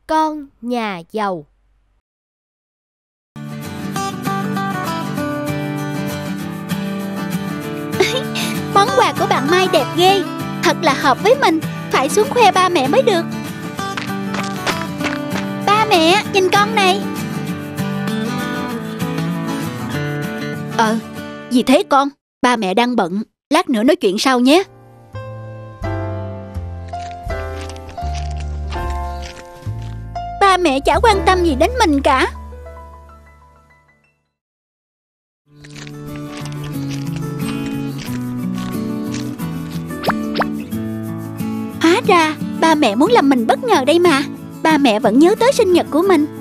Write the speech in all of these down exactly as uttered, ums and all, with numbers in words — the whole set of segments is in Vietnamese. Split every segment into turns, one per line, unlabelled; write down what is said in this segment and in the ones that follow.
con nhà giàu.
Món quà của bạn Mai đẹp ghê, thật là hợp với mình. Phải xuống khoe ba mẹ mới được. Ba mẹ, nhìn con này. Ờ, gì thế con? Ba mẹ đang bận, lát nữa nói chuyện sau nhé. Ba mẹ chả quan tâm gì đến mình cả. Hóa ra ba mẹ muốn làm mình bất ngờ đây mà. Ba mẹ vẫn nhớ tới sinh nhật của mình.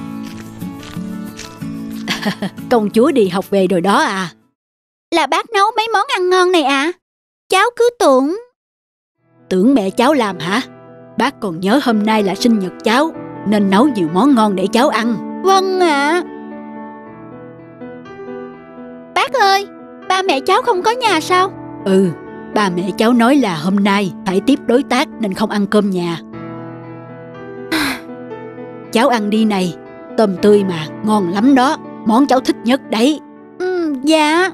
Công chúa đi học về rồi đó à? Là bác nấu mấy món ăn ngon này à? Cháu cứ tưởng... Tưởng mẹ cháu làm hả? Bác còn nhớ hôm nay là sinh nhật cháu, nên nấu nhiều món ngon để cháu ăn. Vâng ạ. À. Bác ơi, ba mẹ cháu không có nhà sao? Ừ, ba mẹ cháu nói là hôm nay phải tiếp đối tác nên không ăn cơm nhà. Cháu ăn đi này, tôm tươi mà, ngon lắm đó. Món cháu thích nhất đấy. Ừ, dạ.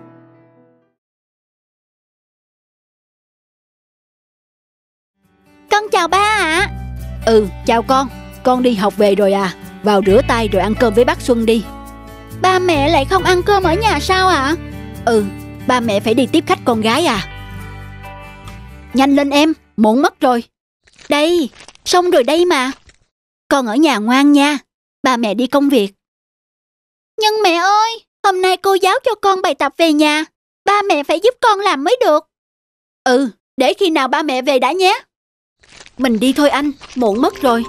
Con chào ba ạ. À. Ừ, chào con. Con đi học về rồi à? Vào rửa tay rồi ăn cơm với bác Xuân đi. Ba mẹ lại không ăn cơm ở nhà sao ạ? À? Ừ, ba mẹ phải đi tiếp khách con gái à. Nhanh lên em, muộn mất rồi. Đây, xong rồi đây mà. Con ở nhà ngoan nha, ba mẹ đi công việc. Nhưng mẹ ơi, hôm nay cô giáo cho con bài tập về nhà. Ba mẹ phải giúp con làm mới được. Ừ, để khi nào ba mẹ về đã nhé. Mình đi thôi anh, muộn mất rồi.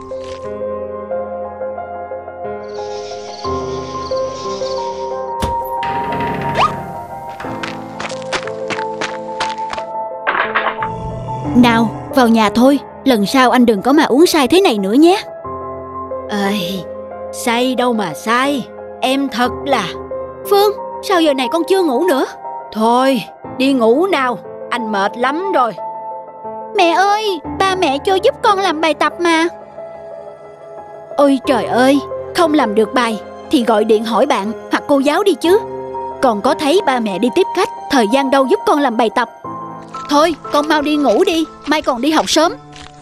Nào, vào nhà thôi. Lần sau anh đừng có mà uống say thế này nữa nhé. Ơi, say đâu mà say. Em thật là... Phương, sao giờ này con chưa ngủ nữa? Thôi, đi ngủ nào, anh mệt lắm rồi. Mẹ ơi, ba mẹ cho giúp con làm bài tập mà. Ôi trời ơi, không làm được bài thì gọi điện hỏi bạn hoặc cô giáo đi chứ. Còn có thấy ba mẹ đi tiếp khách, thời gian đâu giúp con làm bài tập. Thôi, con mau đi ngủ đi, mai còn đi học sớm.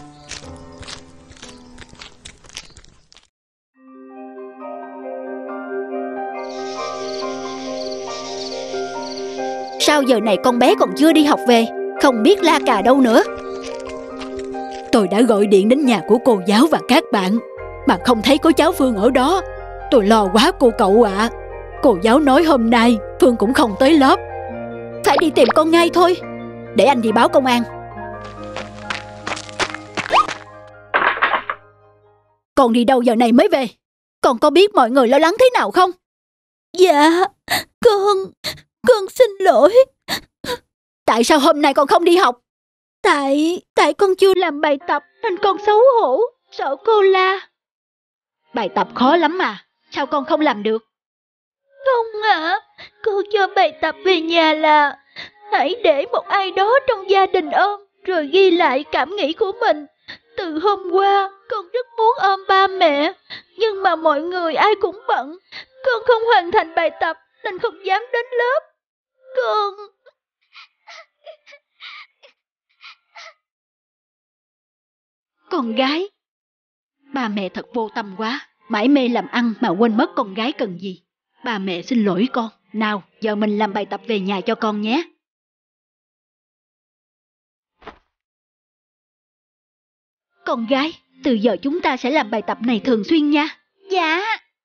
Sao giờ này con bé còn chưa đi học về? Không biết la cà đâu nữa. Tôi đã gọi điện đến nhà của cô giáo và các bạn mà không thấy có cháu Phương ở đó. Tôi lo quá cô cậu ạ. À. Cô giáo nói hôm nay Phương cũng không tới lớp. Phải đi tìm con ngay thôi. Để anh đi báo công an. Con đi đâu giờ này mới về? Con có biết mọi người lo lắng thế nào không? Dạ, con... Con xin lỗi. Tại sao hôm nay con không đi học? Tại... Tại con chưa làm bài tập nên con xấu hổ, sợ cô la. Bài tập khó lắm mà, sao con không làm được? Không ạ, à, cô cho bài tập về nhà là hãy để một ai đó trong gia đình ôm, rồi ghi lại cảm nghĩ của mình. Từ hôm qua, con rất muốn ôm ba mẹ, nhưng mà mọi người ai cũng bận. Con không hoàn thành bài tập nên không dám đến lớp. Con... Con gái. Ba mẹ thật vô tâm quá, mải mê làm ăn mà quên mất con gái cần gì. Ba mẹ xin lỗi con. Nào, giờ mình làm bài tập về nhà cho con nhé. Con gái, từ giờ chúng ta sẽ làm bài tập này thường xuyên nha. Dạ.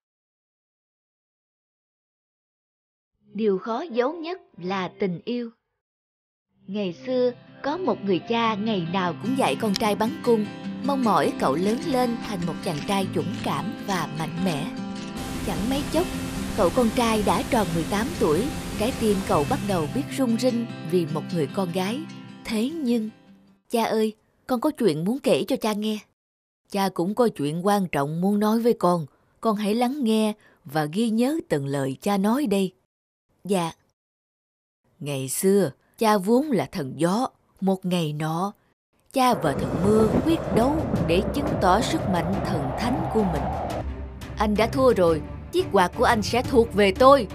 Điều khó giấu nhất là tình yêu. Ngày xưa, có một người cha ngày nào cũng dạy con trai bắn cung, mong mỏi cậu lớn lên thành một chàng trai dũng cảm và mạnh mẽ. Chẳng mấy chốc, cậu con trai đã tròn mười tám tuổi, trái tim cậu bắt đầu biết rung rinh vì một người con gái. Thế nhưng, cha ơi, con có chuyện muốn kể cho cha nghe. Cha cũng có chuyện quan trọng muốn nói với con, con hãy lắng nghe và ghi nhớ từng lời cha nói đây. Dạ. Ngày xưa, cha vốn là thần gió. Một ngày nọ, cha và thần mưa quyết đấu để chứng tỏ sức mạnh thần thánh của mình. Anh đã thua rồi, chiếc quạt của anh sẽ thuộc về tôi.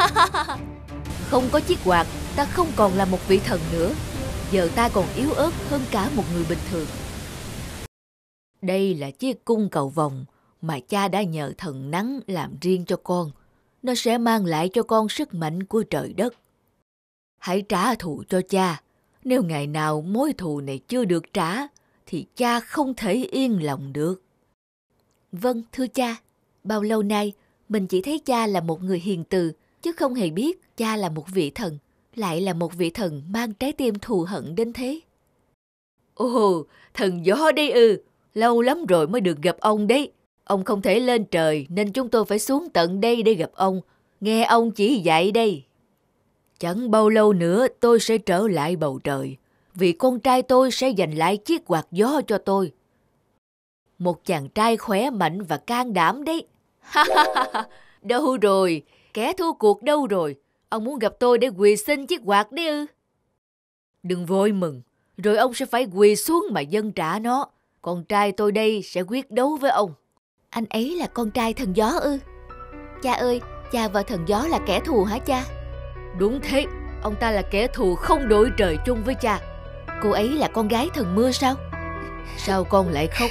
Không có chiếc quạt, ta không còn là một vị thần nữa. Giờ ta còn yếu ớt hơn cả một người bình thường. Đây là chiếc cung cầu vồng mà cha đã nhờ thần nắng làm riêng cho con. Nó sẽ mang lại cho con sức mạnh của trời đất. Hãy trả thù cho cha. Nếu ngày nào mối thù này chưa được trả, thì cha không thể yên lòng được. Vâng, thưa cha. Bao lâu nay, mình chỉ thấy cha là một người hiền từ, chứ không hề biết cha là một vị thần, lại là một vị thần mang trái tim thù hận đến thế. Ồ, thần gió đấy ư, lâu lắm rồi mới được gặp ông đấy. Ông không thể lên trời nên chúng tôi phải xuống tận đây để gặp ông, nghe ông chỉ dạy đây. Chẳng bao lâu nữa tôi sẽ trở lại bầu trời, vì con trai tôi sẽ giành lại chiếc quạt gió cho tôi. Một chàng trai khỏe mạnh và can đảm đấy. Đâu rồi? Kẻ thua cuộc đâu rồi? Ông muốn gặp tôi để quỳ xin chiếc quạt đấy ư? Đừng vội mừng, rồi ông sẽ phải quỳ xuống mà dâng trả nó. Con trai tôi đây sẽ quyết đấu với ông.
Anh ấy là con trai thần gió ư? Cha ơi, cha và thần gió là kẻ thù hả cha?
Đúng thế, ông ta là kẻ thù không đội trời chung với cha.
Cô ấy là con gái thần mưa sao?
Sao con lại khóc?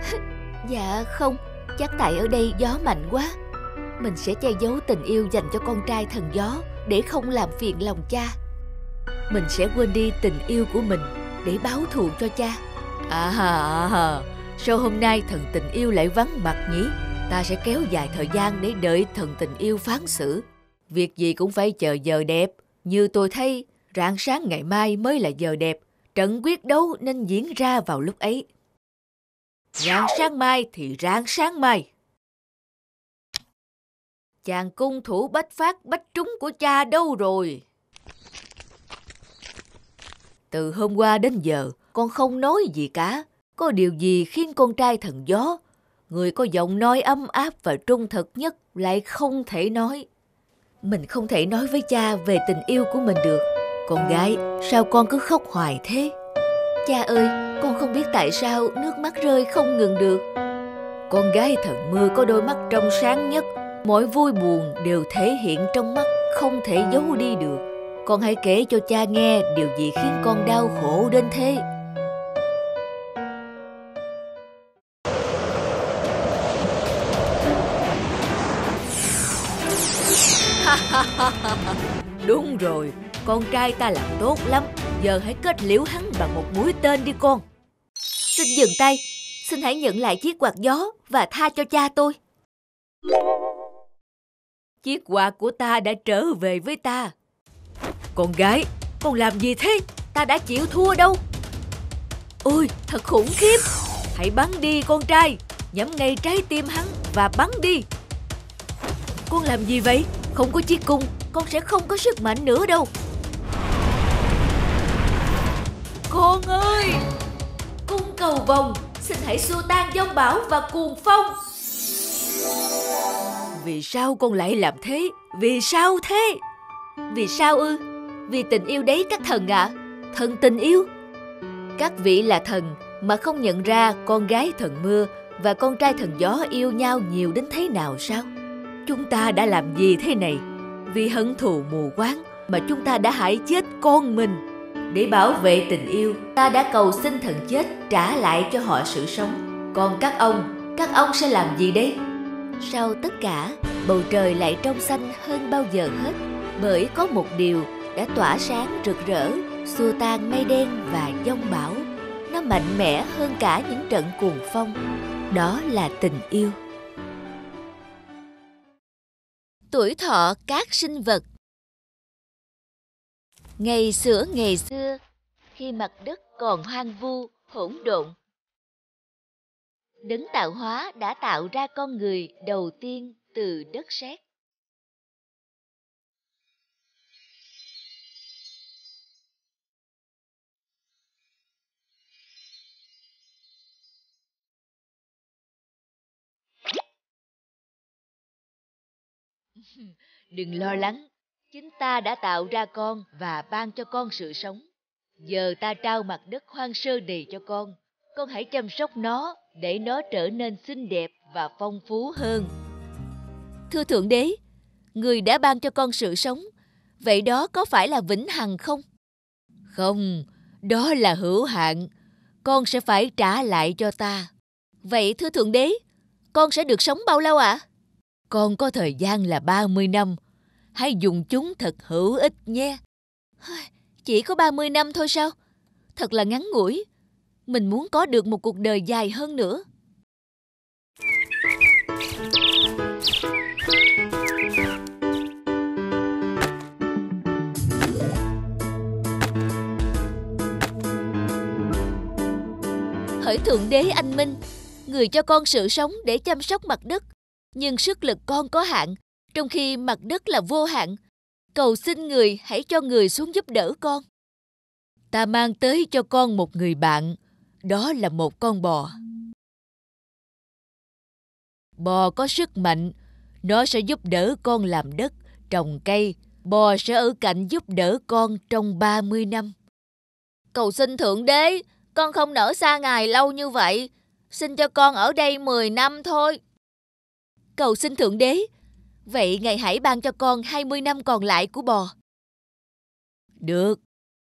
Dạ không, chắc tại ở đây gió mạnh quá. Mình sẽ che giấu tình yêu dành cho con trai thần gió để không làm phiền lòng cha. Mình sẽ quên đi tình yêu của mình để báo thù cho cha.
À ha, à ha. Sao hôm nay thần tình yêu lại vắng mặt nhỉ? Ta sẽ kéo dài thời gian để đợi thần tình yêu phán xử. Việc gì cũng phải chờ giờ đẹp. Như tôi thấy, rạng sáng ngày mai mới là giờ đẹp. Trận quyết đấu nên diễn ra vào lúc ấy. Rạng sáng mai thì rạng sáng mai. Chàng cung thủ bách phát bách trúng của cha đâu rồi? Từ hôm qua đến giờ, con không nói gì cả. Có điều gì khiến con trai thần gió, người có giọng nói ấm áp và trung thực nhất, lại không thể nói?
Mình không thể nói với cha về tình yêu của mình được.
Con gái, sao con cứ khóc hoài thế?
Cha ơi, con không biết tại sao nước mắt rơi không ngừng được.
Con gái thần mưa có đôi mắt trong sáng nhất. Mọi vui buồn đều thể hiện trong mắt, không thể giấu đi được. Con hãy kể cho cha nghe điều gì khiến con đau khổ đến thế. Đúng rồi, con trai ta làm tốt lắm. Giờ hãy kết liễu hắn bằng một mũi tên đi con.
Xin dừng tay, xin hãy nhận lại chiếc quạt gió và tha cho cha tôi.
Chiếc quạt của ta đã trở về với ta. Con gái, con làm gì thế? Ta đã chịu thua đâu. Ôi, thật khủng khiếp. Hãy bắn đi con trai. Nhắm ngay trái tim hắn và bắn đi. Con làm gì vậy? Không có chiếc cung, con sẽ không có sức mạnh nữa đâu. Con ơi! Cung cầu vồng, xin hãy xua tan giông bão và cuồng phong. Vì sao con lại làm thế? Vì sao thế?
Vì sao ư? Vì tình yêu đấy các thần ạ. À. Thần tình yêu.
Các vị là thần mà không nhận ra con gái thần mưa và con trai thần gió yêu nhau nhiều đến thế nào sao? Chúng ta đã làm gì thế này? Vì hận thù mù quáng mà chúng ta đã hại chết con mình. Để bảo vệ tình yêu, ta đã cầu xin thần chết trả lại cho họ sự sống. Còn các ông, các ông sẽ làm gì đấy?
Sau tất cả, bầu trời lại trong xanh hơn bao giờ hết, bởi có một điều đã tỏa sáng rực rỡ, xua tan mây đen và giông bão. Nó mạnh mẽ hơn cả những trận cuồng phong. Đó là tình yêu. Tuổi thọ các sinh vật. Ngày xưa ngày xưa, khi mặt đất còn hoang vu, hỗn độn, Đấng tạo hóa đã tạo ra con người đầu tiên từ đất sét.
Đừng lo lắng, chính ta đã tạo ra con và ban cho con sự sống. Giờ ta trao mặt đất hoang sơ này cho con, con hãy chăm sóc nó để nó trở nên xinh đẹp và phong phú hơn.
Thưa Thượng Đế, Người đã ban cho con sự sống, vậy đó có phải là vĩnh hằng không?
Không, đó là hữu hạn. Con sẽ phải trả lại cho ta.
Vậy thưa Thượng Đế, con sẽ được sống bao lâu ạ? À?
Con có thời gian là ba mươi năm. Hãy dùng chúng thật hữu ích nhé.
Chỉ có ba mươi năm thôi sao? Thật là ngắn ngủi. Mình muốn có được một cuộc đời dài hơn nữa. Hỡi Thượng Đế anh minh, Người cho con sự sống để chăm sóc mặt đất, nhưng sức lực con có hạn, trong khi mặt đất là vô hạn. Cầu xin Người hãy cho Người xuống giúp đỡ con.
Ta mang tới cho con một người bạn, đó là một con bò. Bò có sức mạnh, nó sẽ giúp đỡ con làm đất, trồng cây. Bò sẽ ở cạnh giúp đỡ con trong ba mươi năm.
Cầu xin Thượng Đế, con không nỡ xa Ngài lâu như vậy. Xin cho con ở đây mười năm thôi. Cầu xin Thượng Đế, vậy Ngài hãy ban cho con hai mươi năm còn lại của bò.
Được.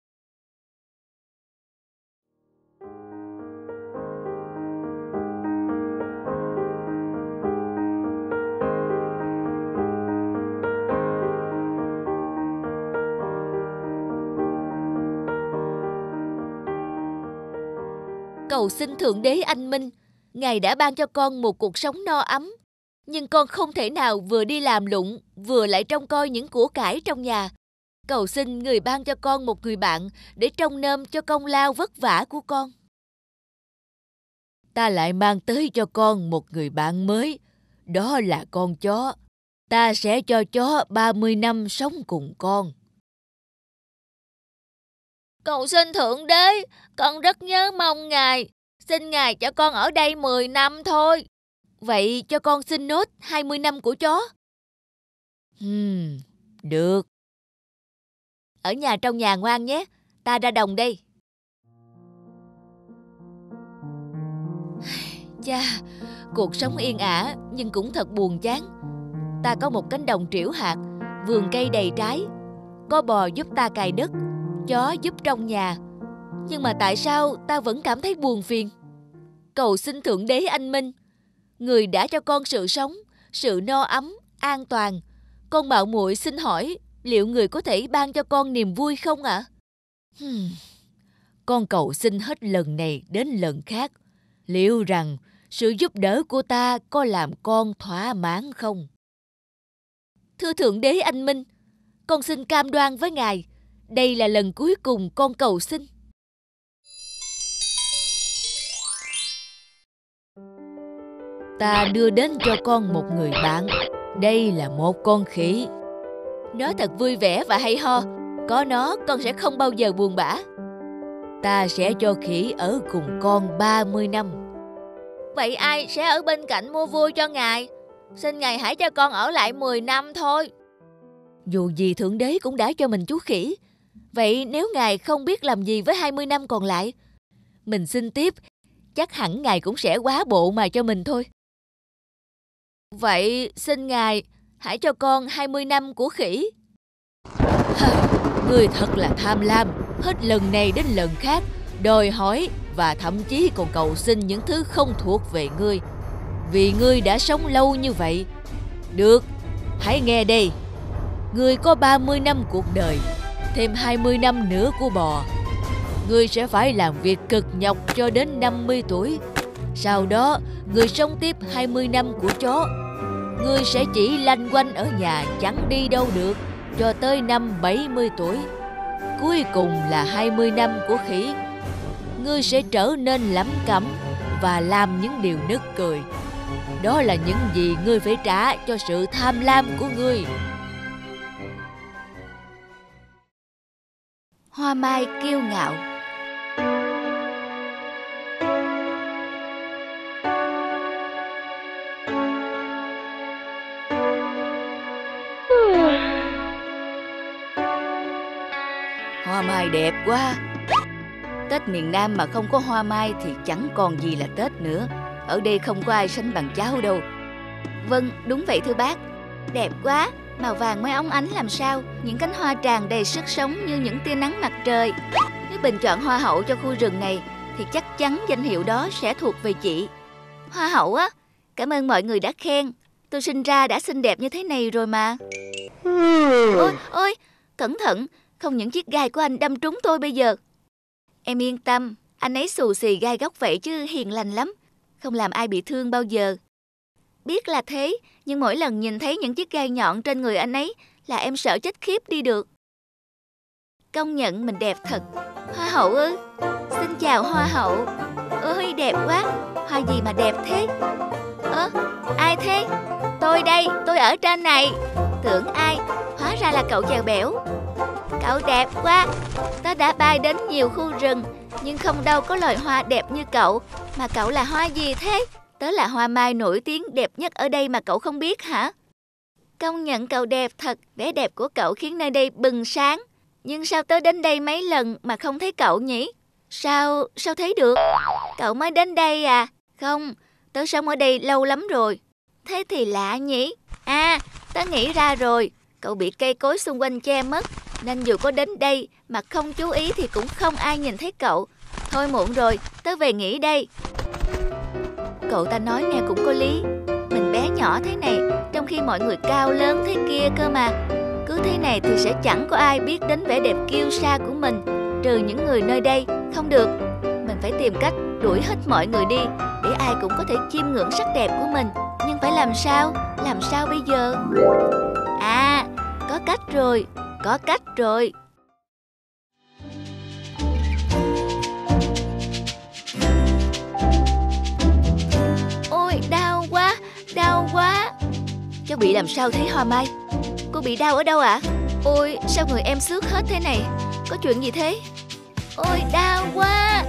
Cầu xin Thượng Đế anh minh, Ngài đã ban cho con một cuộc sống no ấm, nhưng con không thể nào vừa đi làm lụng, vừa lại trông coi những của cải trong nhà. Cầu xin Người ban cho con một người bạn để trông nom cho công lao vất vả của con.
Ta lại mang tới cho con một người bạn mới, đó là con chó. Ta sẽ cho chó ba mươi năm sống cùng con.
Cầu xin Thượng Đế, con rất nhớ mong Ngài. Xin Ngài cho con ở đây mười năm thôi. Vậy cho con xin nốt hai mươi năm của chó.
Hmm, được.
Ở nhà trong nhà ngoan nhé, ta ra đồng đây. Chà, cuộc sống yên ả nhưng cũng thật buồn chán. Ta có một cánh đồng trĩu hạt, vườn cây đầy trái. Có bò giúp ta cày đất, chó giúp trong nhà. Nhưng mà tại sao ta vẫn cảm thấy buồn phiền? Cầu xin Thượng Đế anh minh, Người đã cho con sự sống, sự no ấm, an toàn. Con mạo muội xin hỏi, liệu Người có thể ban cho con niềm vui không ạ? À?
Hmm. Con cầu xin hết lần này đến lần khác. Liệu rằng sự giúp đỡ của ta có làm con thỏa mãn không?
Thưa Thượng Đế anh minh, con xin cam đoan với Ngài, đây là lần cuối cùng con cầu xin.
Ta đưa đến cho con một người bạn. Đây là một con khỉ.
Nó thật vui vẻ và hay ho. Có nó, con sẽ không bao giờ buồn bã.
Ta sẽ cho khỉ ở cùng con ba mươi năm.
Vậy ai sẽ ở bên cạnh mua vui cho Ngài? Xin Ngài hãy cho con ở lại mười năm thôi. Dù gì Thượng Đế cũng đã cho mình chú khỉ. Vậy nếu Ngài không biết làm gì với hai mươi năm còn lại, mình xin tiếp, chắc hẳn Ngài cũng sẽ quá bộ mà cho mình thôi. Vậy xin Ngài hãy cho con hai mươi năm của khỉ.
Ngươi thật là tham lam, hết lần này đến lần khác, đòi hỏi và thậm chí còn cầu xin những thứ không thuộc về ngươi. Vì ngươi đã sống lâu như vậy. Được, hãy nghe đây. Ngươi có ba mươi năm cuộc đời, thêm hai mươi năm nữa của bò. Ngươi sẽ phải làm việc cực nhọc cho đến năm mươi tuổi. Sau đó, ngươi sống tiếp hai mươi năm của chó. Ngươi sẽ chỉ lanh quanh ở nhà chẳng đi đâu được cho tới năm bảy mươi tuổi. Cuối cùng là hai mươi năm của khỉ. Ngươi sẽ trở nên lẩm cẩm và làm những điều nực cười. Đó là những gì ngươi phải trả cho sự tham lam của ngươi.
Hoa mai kiêu ngạo.
Hoa mai đẹp quá. Tết miền Nam mà không có hoa mai thì chẳng còn gì là Tết nữa. Ở đây không có ai sánh bằng cháu đâu.
Vâng, đúng vậy thưa bác. Đẹp quá, màu vàng mới óng ánh làm sao. Những cánh hoa tràn đầy sức sống như những tia nắng mặt trời. Nếu bình chọn hoa hậu cho khu rừng này thì chắc chắn danh hiệu đó sẽ thuộc về chị. Hoa hậu á? Cảm ơn mọi người đã khen. Tôi sinh ra đã xinh đẹp như thế này rồi mà. Ôi, ôi, cẩn thận, không những chiếc gai của anh đâm trúng tôi bây giờ. Em yên tâm, anh ấy xù xì gai góc vậy chứ hiền lành lắm, không làm ai bị thương bao giờ. Biết là thế, nhưng mỗi lần nhìn thấy những chiếc gai nhọn trên người anh ấy là em sợ chết khiếp đi được. Công nhận mình đẹp thật. Hoa hậu ư? Xin chào hoa hậu. Ôi đẹp quá, hoa gì mà đẹp thế? Ơ, ai thế? Tôi đây, tôi ở trên này. Tưởng ai, hóa ra là cậu chèo bẻo. Cậu đẹp quá. Tớ đã bay đến nhiều khu rừng, nhưng không đâu có loài hoa đẹp như cậu. Mà cậu là hoa gì thế? Tớ là hoa mai nổi tiếng đẹp nhất ở đây mà cậu không biết hả? Công nhận cậu đẹp thật, vẻ đẹp của cậu khiến nơi đây bừng sáng. Nhưng sao tớ đến đây mấy lần mà không thấy cậu nhỉ? Sao, sao thấy được? Cậu mới đến đây à? Không, tớ sống ở đây lâu lắm rồi. Thế thì lạ nhỉ? À, tớ nghĩ ra rồi. Cậu bị cây cối xung quanh che mất, nên dù có đến đây mà không chú ý thì cũng không ai nhìn thấy cậu. Thôi muộn rồi, tớ về nghỉ đây. Cậu ta nói nghe cũng có lý. Mình bé nhỏ thế này, trong khi mọi người cao lớn thế kia cơ mà. Cứ thế này thì sẽ chẳng có ai biết đến vẻ đẹp kiêu sa của mình, trừ những người nơi đây. Không được, mình phải tìm cách đuổi hết mọi người đi, để ai cũng có thể chiêm ngưỡng sắc đẹp của mình. Nhưng phải làm sao? Làm sao bây giờ? À, có cách rồi, có cách rồi. Ôi, đau quá, đau quá. Cháu bị làm sao thế Hoa Mai? Cô bị đau ở đâu ạ? À? Ôi, sao người em xước hết thế này? Có chuyện gì thế? Ôi, đau quá.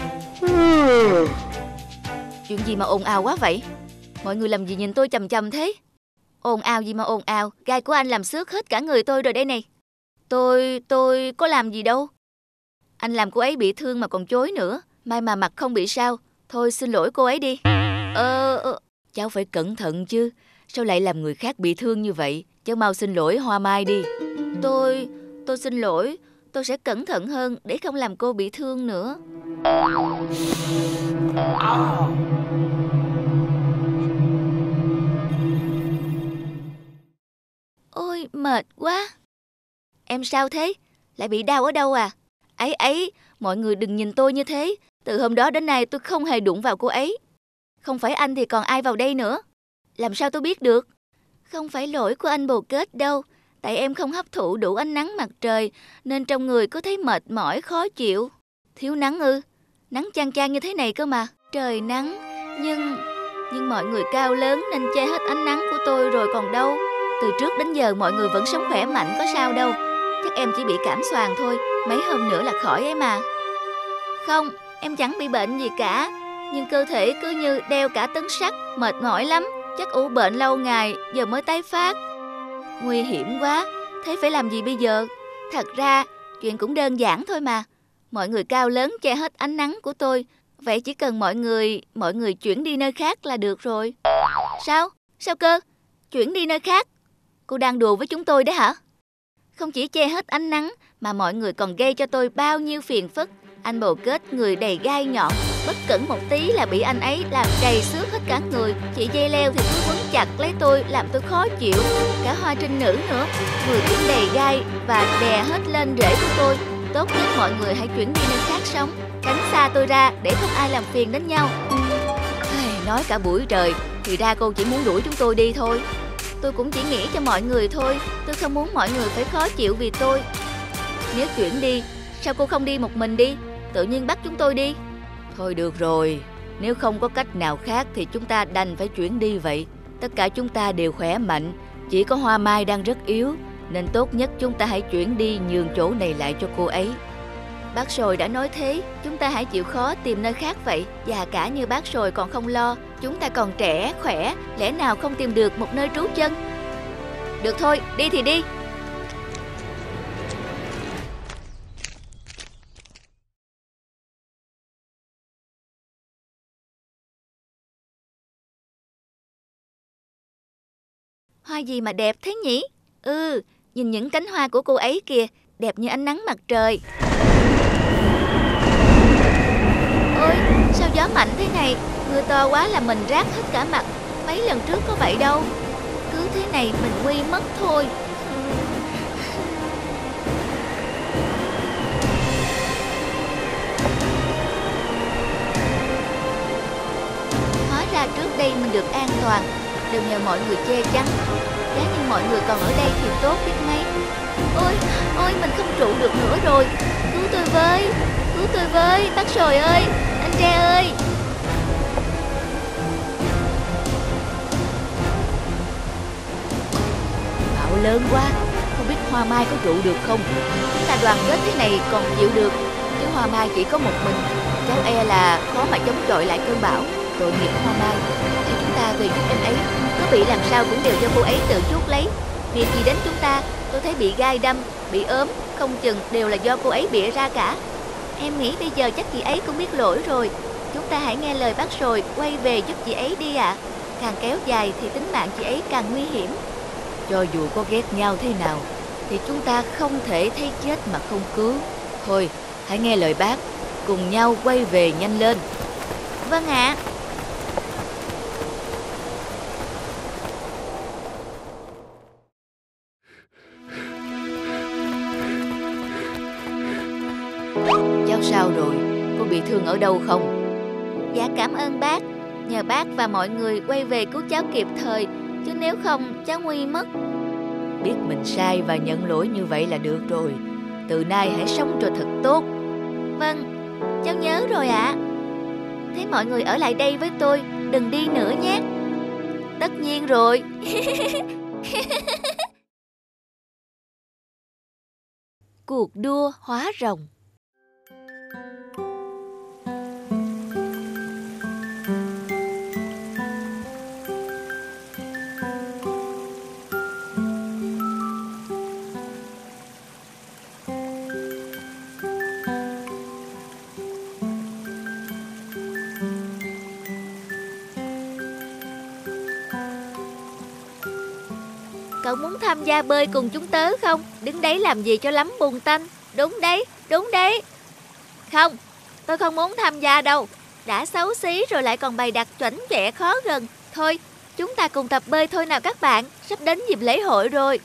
Chuyện gì mà ồn ào quá vậy? Mọi người làm gì nhìn tôi chằm chằm thế? Ồn ào gì mà ồn ào? Gai của anh làm xước hết cả người tôi rồi đây này. Tôi, tôi có làm gì đâu. Anh làm cô ấy bị thương mà còn chối nữa. May mà mặt không bị sao. Thôi xin lỗi cô ấy đi. Ờ, ờ...
Cháu phải cẩn thận chứ. Sao lại làm người khác bị thương như vậy? Cháu mau xin lỗi Hoa Mai đi.
Tôi, tôi xin lỗi. Tôi sẽ cẩn thận hơn để không làm cô bị thương nữa. Ôi, mệt quá. Em sao thế? Lại bị đau ở đâu à? Ấy ấy, mọi người đừng nhìn tôi như thế. Từ hôm đó đến nay tôi không hề đụng vào cô ấy. Không phải anh thì còn ai vào đây nữa? Làm sao tôi biết được? Không phải lỗi của anh bồ kết đâu. Tại em không hấp thụ đủ ánh nắng mặt trời, nên trong người cứ thấy mệt mỏi, khó chịu. Thiếu nắng ư? Nắng chang chang như thế này cơ mà. Trời nắng, nhưng... Nhưng mọi người cao lớn nên che hết ánh nắng của tôi rồi còn đâu. Từ trước đến giờ mọi người vẫn sống khỏe mạnh, có sao đâu. Chắc em chỉ bị cảm xoàng thôi, mấy hôm nữa là khỏi ấy mà. Không, em chẳng bị bệnh gì cả. Nhưng cơ thể cứ như đeo cả tấn sắt, mệt mỏi lắm. Chắc ủ bệnh lâu ngày, giờ mới tái phát. Nguy hiểm quá, thế phải làm gì bây giờ? Thật ra, chuyện cũng đơn giản thôi mà. Mọi người cao lớn che hết ánh nắng của tôi. Vậy chỉ cần mọi người, mọi người chuyển đi nơi khác là được rồi. Sao? Sao cơ? Chuyển đi nơi khác? Cô đang đùa với chúng tôi đấy hả? Không chỉ che hết ánh nắng, mà mọi người còn gây cho tôi bao nhiêu phiền phức. Anh bồ kết người đầy gai nhọn, bất cẩn một tí là bị anh ấy làm đầy xước hết cả người. Chị dây leo thì cứ quấn chặt lấy tôi, làm tôi khó chịu. Cả Hoa Trinh Nữ nữa, người cũng đầy gai và đè hết lên rễ của tôi. Tốt nhất mọi người hãy chuyển đi nơi khác sống, tránh xa tôi ra để không ai làm phiền đến nhau.
Nói cả buổi trời, thì ra cô chỉ muốn đuổi chúng tôi đi thôi.
Tôi cũng chỉ nghĩ cho mọi người thôi. Tôi không muốn mọi người phải khó chịu vì tôi. Nếu chuyển đi, sao cô không đi một mình đi? Tự nhiên bắt chúng tôi đi.
Thôi được rồi, nếu không có cách nào khác thì chúng ta đành phải chuyển đi vậy. Tất cả chúng ta đều khỏe mạnh, chỉ có Hoa Mai đang rất yếu, nên tốt nhất chúng ta hãy chuyển đi, nhường chỗ này lại cho cô ấy.
Bác Sồi đã nói thế, chúng ta hãy chịu khó tìm nơi khác vậy. Già cả như bác Sồi còn không lo, chúng ta còn trẻ, khỏe, lẽ nào không tìm được một nơi trú chân? Được thôi, đi thì đi. Hoa gì mà đẹp thế nhỉ? Ừ, nhìn những cánh hoa của cô ấy kìa, đẹp như ánh nắng mặt trời. Ôi, sao gió mạnh thế này? Mưa to quá là mình rát hết cả mặt. Mấy lần trước có vậy đâu. Cứ thế này mình nguy mất thôi. Hóa ra trước đây mình được an toàn, đều nhờ mọi người che chắn. Giá như mọi người còn ở đây thì tốt biết mấy. Ôi, ôi mình không trụ được nữa rồi. Cứu tôi với, cứu tôi với, bác Sồi ơi, anh Tre ơi.
Bão lớn quá, không biết Hoa Mai có trụ được không?
Chúng ta đoàn kết thế này còn chịu được,
Chứ Hoa Mai chỉ có một mình, cháu e là khó mà chống chọi lại cơn bão. Tội nghiệp Hoa Mai,
thì chúng ta về giúp em ấy. Có bị làm sao cũng đều do cô ấy tự chuốc lấy. Việc gì đến chúng ta, tôi thấy bị gai đâm, bị ốm, không chừng đều là do cô ấy bịa ra cả. Em nghĩ bây giờ chắc chị ấy cũng biết lỗi rồi. Chúng ta hãy nghe lời bác Sồi, quay về giúp chị ấy đi ạ. À. Càng kéo dài thì tính mạng chị ấy càng nguy hiểm.
cho dù có ghét nhau thế nào thì chúng ta không thể thấy chết mà không cứu. Thôi, hãy nghe lời bác, cùng nhau quay về nhanh lên.
Vâng ạ.
Cháu sao rồi? Có bị thương ở đâu không?
Dạ cảm ơn bác. Nhờ bác và mọi người quay về cứu cháu kịp thời, chứ nếu không cháu nguy mất.
Biết mình sai và nhận lỗi như vậy là được rồi. Từ nay hãy sống cho thật tốt.
Vâng, cháu nhớ rồi ạ. À. Thế mọi người ở lại đây với tôi, đừng đi nữa nhé.
Tất nhiên rồi.
Cuộc đua hóa rồng. Cậu muốn tham gia bơi cùng chúng tớ không? Đứng đấy làm gì cho lắm bùn tanh. Đúng đấy, đúng đấy. Không, tôi không muốn tham gia đâu. Đã xấu xí rồi lại còn bày đặt chuẩn chẹ khó gần. Thôi, chúng ta cùng tập bơi thôi nào các bạn. Sắp đến dịp lễ hội rồi.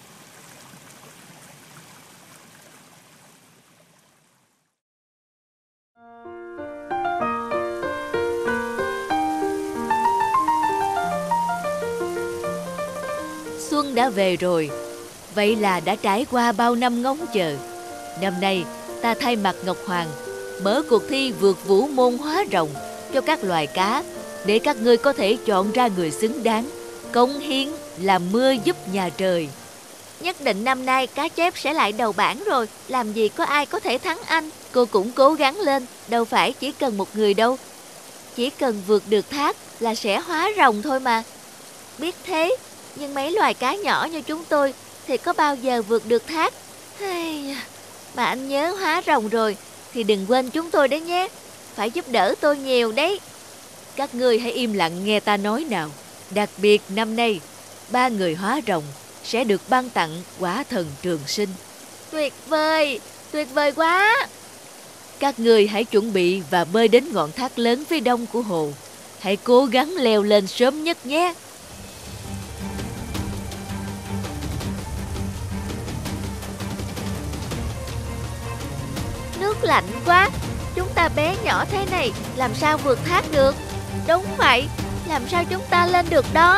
Xuân đã về rồi, vậy là đã trải qua bao năm ngóng chờ. Năm nay, ta thay mặt Ngọc Hoàng, mở cuộc thi vượt vũ môn hóa rồng cho các loài cá, để các ngươi có thể chọn ra người xứng đáng, cống hiến làm mưa giúp nhà trời.
Nhất định năm nay cá chép sẽ lại đầu bảng rồi, làm gì có ai có thể thắng anh.
Cô cũng cố gắng lên, đâu phải chỉ cần một người đâu.
Chỉ cần vượt được thác là sẽ hóa rồng thôi mà. Biết thế, nhưng mấy loài cá nhỏ như chúng tôi thì có bao giờ vượt được thác. Mà anh nhớ hóa rồng rồi thì đừng quên chúng tôi đấy nhé. Phải giúp đỡ tôi nhiều đấy.
Các ngươi hãy im lặng nghe ta nói nào. Đặc biệt năm nay, ba người hóa rồng sẽ được ban tặng quả thần trường sinh.
Tuyệt vời, tuyệt vời quá.
Các ngươi hãy chuẩn bị và bơi đến ngọn thác lớn phía đông của hồ. Hãy cố gắng leo lên sớm nhất nhé.
Nước lạnh quá, chúng ta bé nhỏ thế này làm sao vượt thác được? Đúng vậy, làm sao chúng ta lên được đó?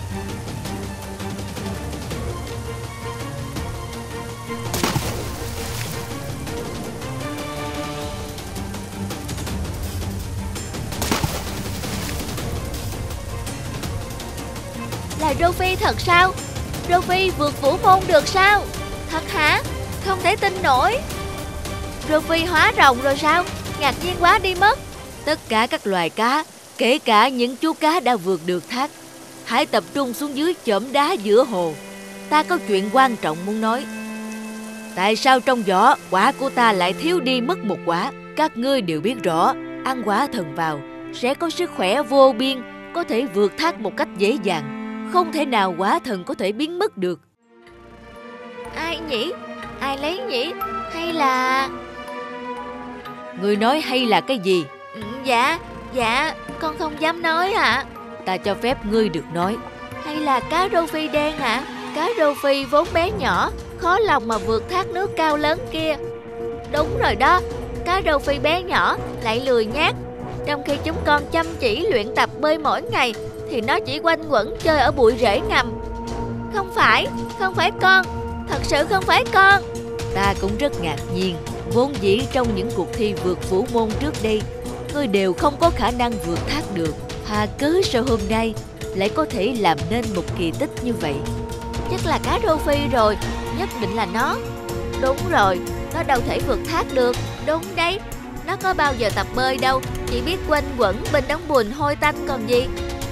Là Rô-phi thật sao? Rô-phi vượt vũ môn được sao? Thật hả? Không thể tin nổi. Rô-phi hóa rồng rồi sao? Ngạc nhiên quá đi mất.
Tất cả các loài cá, kể cả những chú cá đã vượt được thác, hãy tập trung xuống dưới chõm đá giữa hồ. Ta có chuyện quan trọng muốn nói. Tại sao trong giỏ quả của ta lại thiếu đi mất một quả? Các ngươi đều biết rõ, ăn quả thần vào sẽ có sức khỏe vô biên, có thể vượt thác một cách dễ dàng. Không thể nào quả thần có thể biến mất được.
Ai nhỉ? Ai lấy nhỉ? Hay là...
Ngươi nói hay là cái gì?
Ừ, Dạ, dạ, con không dám nói ạ.
Ta cho phép ngươi được nói.
Hay là cá rô phi đen ạ? Cá rô phi vốn bé nhỏ, khó lòng mà vượt thác nước cao lớn kia. Đúng rồi đó, cá rô phi bé nhỏ lại lười nhác. Trong khi chúng con chăm chỉ luyện tập bơi mỗi ngày thì nó chỉ quanh quẩn chơi ở bụi rễ ngầm. Không phải, không phải con, thật sự không phải con.
Ta cũng rất ngạc nhiên. Vốn dĩ trong những cuộc thi vượt vũ môn trước đây, ngươi đều không có khả năng vượt thác được. Hà cớ sao hôm nay lại có thể làm nên một kỳ tích như vậy?
Chắc là cá rô phi rồi, nhất định là nó. Đúng rồi, nó đâu thể vượt thác được. Đúng đấy, nó có bao giờ tập bơi đâu, chỉ biết quanh quẩn bên đống bùn hôi tanh còn gì.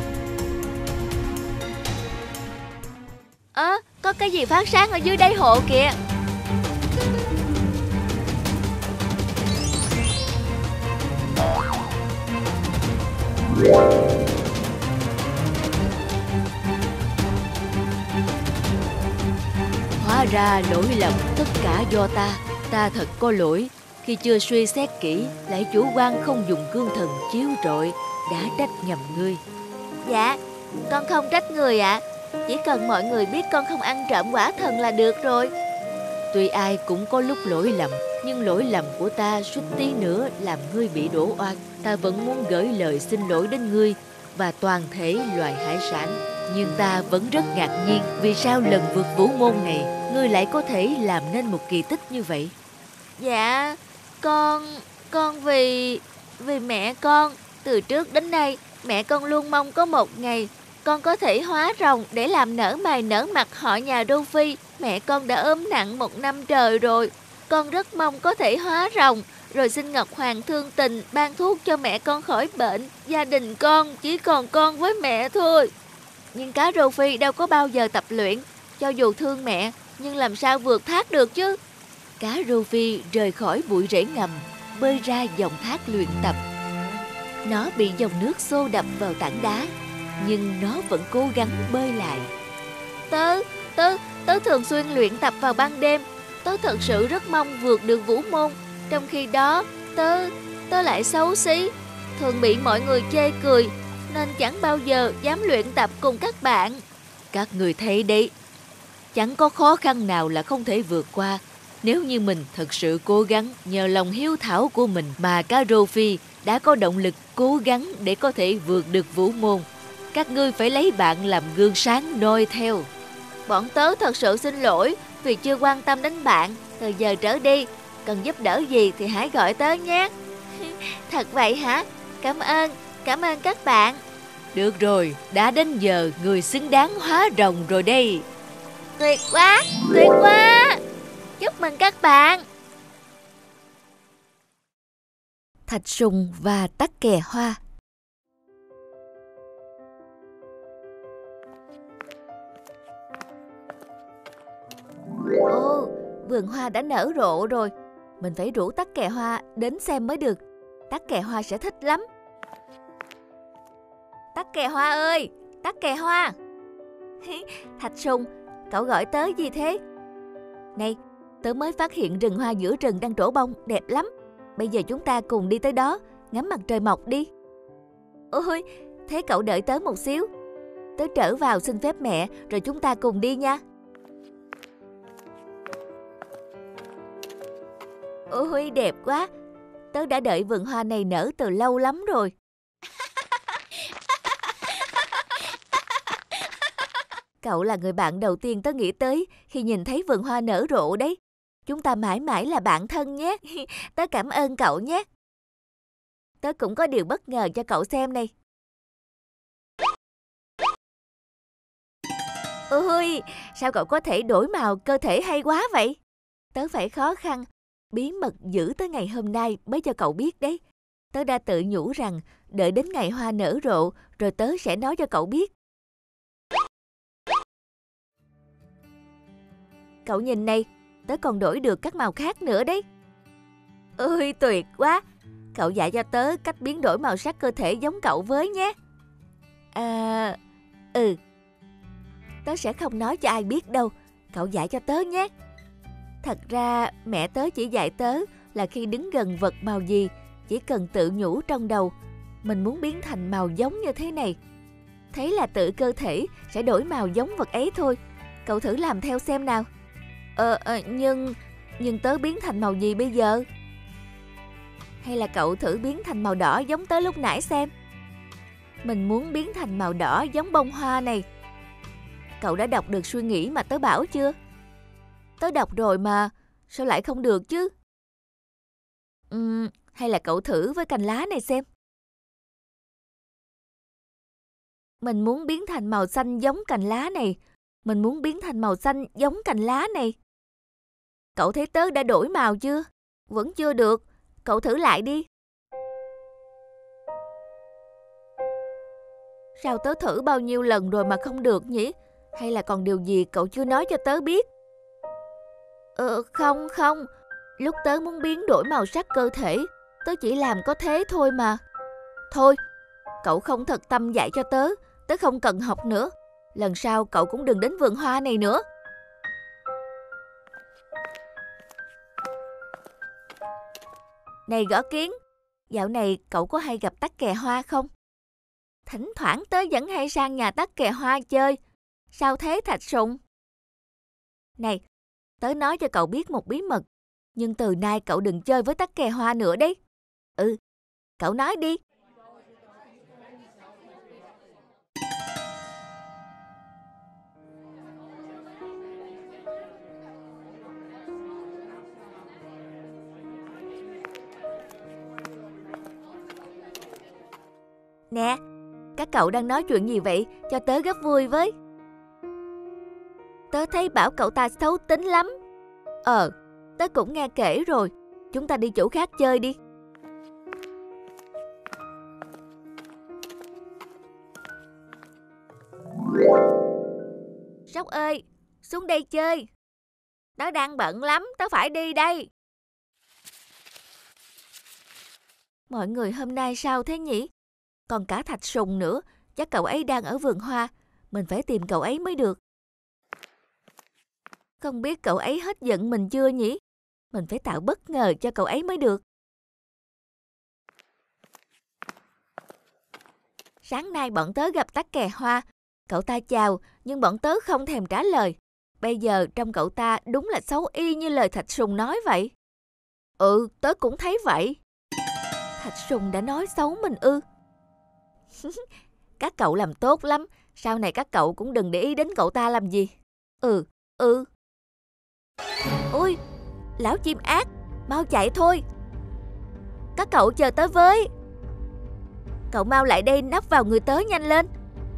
Ơ, à, có cái gì phát sáng ở dưới đáy hồ kìa.
Hóa ra lỗi lầm tất cả do ta. Ta thật có lỗi khi chưa suy xét kỹ, lại chủ quan không dùng gương thần chiếu rọi, đã trách nhầm ngươi.
Dạ, con không trách người ạ. À. Chỉ cần mọi người biết con không ăn trộm quả thần là được rồi.
Tuy ai cũng có lúc lỗi lầm, nhưng lỗi lầm của ta suýt tí nữa làm ngươi bị đổ oan. Ta vẫn muốn gửi lời xin lỗi đến ngươi và toàn thể loài hải sản. Nhưng ta vẫn rất ngạc nhiên vì sao lần vượt vũ môn này ngươi lại có thể làm nên một kỳ tích như vậy.
Dạ, con... con vì... vì mẹ con. Từ trước đến nay, mẹ con luôn mong có một ngày con có thể hóa rồng để làm nở mày nở mặt họ nhà Đô Phi. Mẹ con đã ốm nặng một năm trời rồi. Con rất mong có thể hóa rồng, rồi xin Ngọc Hoàng thương tình ban thuốc cho mẹ con khỏi bệnh. Gia đình con chỉ còn con với mẹ thôi. Nhưng cá rô phi đâu có bao giờ tập luyện. Cho dù thương mẹ, nhưng làm sao vượt thác được chứ.
Cá rô phi rời khỏi bụi rễ ngầm, bơi ra dòng thác luyện tập. Nó bị dòng nước xô đập vào tảng đá, nhưng nó vẫn cố gắng bơi lại.
Tớ, tớ, tớ thường xuyên luyện tập vào ban đêm. Tớ thật sự rất mong vượt được vũ môn. Trong khi đó, tớ, tớ lại xấu xí, thường bị mọi người chê cười, nên chẳng bao giờ dám luyện tập cùng các bạn.
Các người thấy đấy, chẳng có khó khăn nào là không thể vượt qua. Nếu như mình thật sự cố gắng, nhờ lòng hiếu thảo của mình mà cá rô phi đã có động lực cố gắng để có thể vượt được vũ môn. Các ngươi phải lấy bạn làm gương sáng noi theo.
Bọn tớ thật sự xin lỗi vì chưa quan tâm đến bạn. Từ giờ trở đi, cần giúp đỡ gì thì hãy gọi tớ nhé. Thật vậy hả? Cảm ơn, cảm ơn các bạn.
Được rồi, đã đến giờ người xứng đáng hóa rồng rồi đây.
Tuyệt quá, tuyệt quá. Chúc mừng các bạn.
Thạch sùng và tắc kè hoa.
Ồ, vườn hoa đã nở rộ rồi. Mình phải rủ tắc kè hoa đến xem mới được. Tắc kè hoa sẽ thích lắm. Tắc kè hoa ơi, tắc kè hoa. Thạch sùng, cậu gọi tớ gì thế? Này, tớ mới phát hiện rừng hoa giữa rừng đang trổ bông, đẹp lắm. Bây giờ chúng ta cùng đi tới đó, ngắm mặt trời mọc đi. Ôi, thế cậu đợi tớ một xíu. Tớ trở vào xin phép mẹ, rồi chúng ta cùng đi nha. Ôi, đẹp quá. Tớ đã đợi vườn hoa này nở từ lâu lắm rồi. Cậu là người bạn đầu tiên tớ nghĩ tới khi nhìn thấy vườn hoa nở rộ đấy. Chúng ta mãi mãi là bạn thân nhé. Tớ cảm ơn cậu nhé. Tớ cũng có điều bất ngờ cho cậu xem này. Ôi, sao cậu có thể đổi màu cơ thể hay quá vậy? Tớ phải khó khăn, bí mật giữ tới ngày hôm nay mới cho cậu biết đấy. Tớ đã tự nhủ rằng đợi đến ngày hoa nở rộ rồi tớ sẽ nói cho cậu biết. Cậu nhìn này, tớ còn đổi được các màu khác nữa đấy. Ôi, tuyệt quá. Cậu dạy cho tớ cách biến đổi màu sắc cơ thể giống cậu với nhé. À, ừ. tớ sẽ không nói cho ai biết đâu. Cậu dạy cho tớ nhé. Thật ra mẹ tớ chỉ dạy tớ là khi đứng gần vật màu gì, chỉ cần tự nhủ trong đầu mình muốn biến thành màu giống như thế này. Thế là tự cơ thể sẽ đổi màu giống vật ấy thôi. Cậu thử làm theo xem nào. Ờ, ờ nhưng... Nhưng tớ biến thành màu gì bây giờ? Hay là cậu thử biến thành màu đỏ giống tớ lúc nãy xem. Mình muốn biến thành màu đỏ giống bông hoa này. Cậu đã đọc được suy nghĩ mà tớ bảo chưa? Tớ đọc rồi mà, sao lại không được chứ? Uhm, hay là cậu thử với cành lá này xem. Mình muốn biến thành màu xanh giống cành lá này. Mình muốn biến thành màu xanh giống cành lá này. Cậu thấy tớ đã đổi màu chưa? Vẫn chưa được. Cậu thử lại đi. Sao tớ thử bao nhiêu lần rồi mà không được nhỉ? Hay là còn điều gì cậu chưa nói cho tớ biết? Ờ, không, không. Lúc tớ muốn biến đổi màu sắc cơ thể, tớ chỉ làm có thế thôi mà. Thôi, cậu không thật tâm dạy cho tớ. Tớ không cần học nữa. Lần sau cậu cũng đừng đến vườn hoa này nữa. Này Gõ Kiến, dạo này cậu có hay gặp tắc kè hoa không? Thỉnh thoảng tớ vẫn hay sang nhà tắc kè hoa chơi. Sao thế Thạch Sùng? Này, tớ nói cho cậu biết một bí mật. Nhưng từ nay cậu đừng chơi với tắc kè hoa nữa đấy. Ừ, cậu nói đi. Nè, các cậu đang nói chuyện gì vậy? Cho tớ gấp vui với. Tớ thấy bảo cậu ta xấu tính lắm. Ờ, tớ cũng nghe kể rồi. Chúng ta đi chỗ khác chơi đi. Sóc ơi, xuống đây chơi. Tớ đang bận lắm, tớ phải đi đây. Mọi người hôm nay sao thế nhỉ? Còn cả Thạch Sùng nữa, chắc cậu ấy đang ở vườn hoa. Mình phải tìm cậu ấy mới được. Không biết cậu ấy hết giận mình chưa nhỉ? Mình phải tạo bất ngờ cho cậu ấy mới được. Sáng nay bọn tớ gặp tắc kè hoa. Cậu ta chào, nhưng bọn tớ không thèm trả lời. Bây giờ trông cậu ta đúng là xấu y như lời Thạch Sùng nói vậy. Ừ, tớ cũng thấy vậy. Thạch Sùng đã nói xấu mình ư? Các cậu làm tốt lắm. Sau này các cậu cũng đừng để ý đến cậu ta làm gì. Ừ, ừ. Ôi, lão chim ác, mau chạy thôi. Các cậu chờ tớ với. Cậu mau lại đây nấp vào người tớ nhanh lên.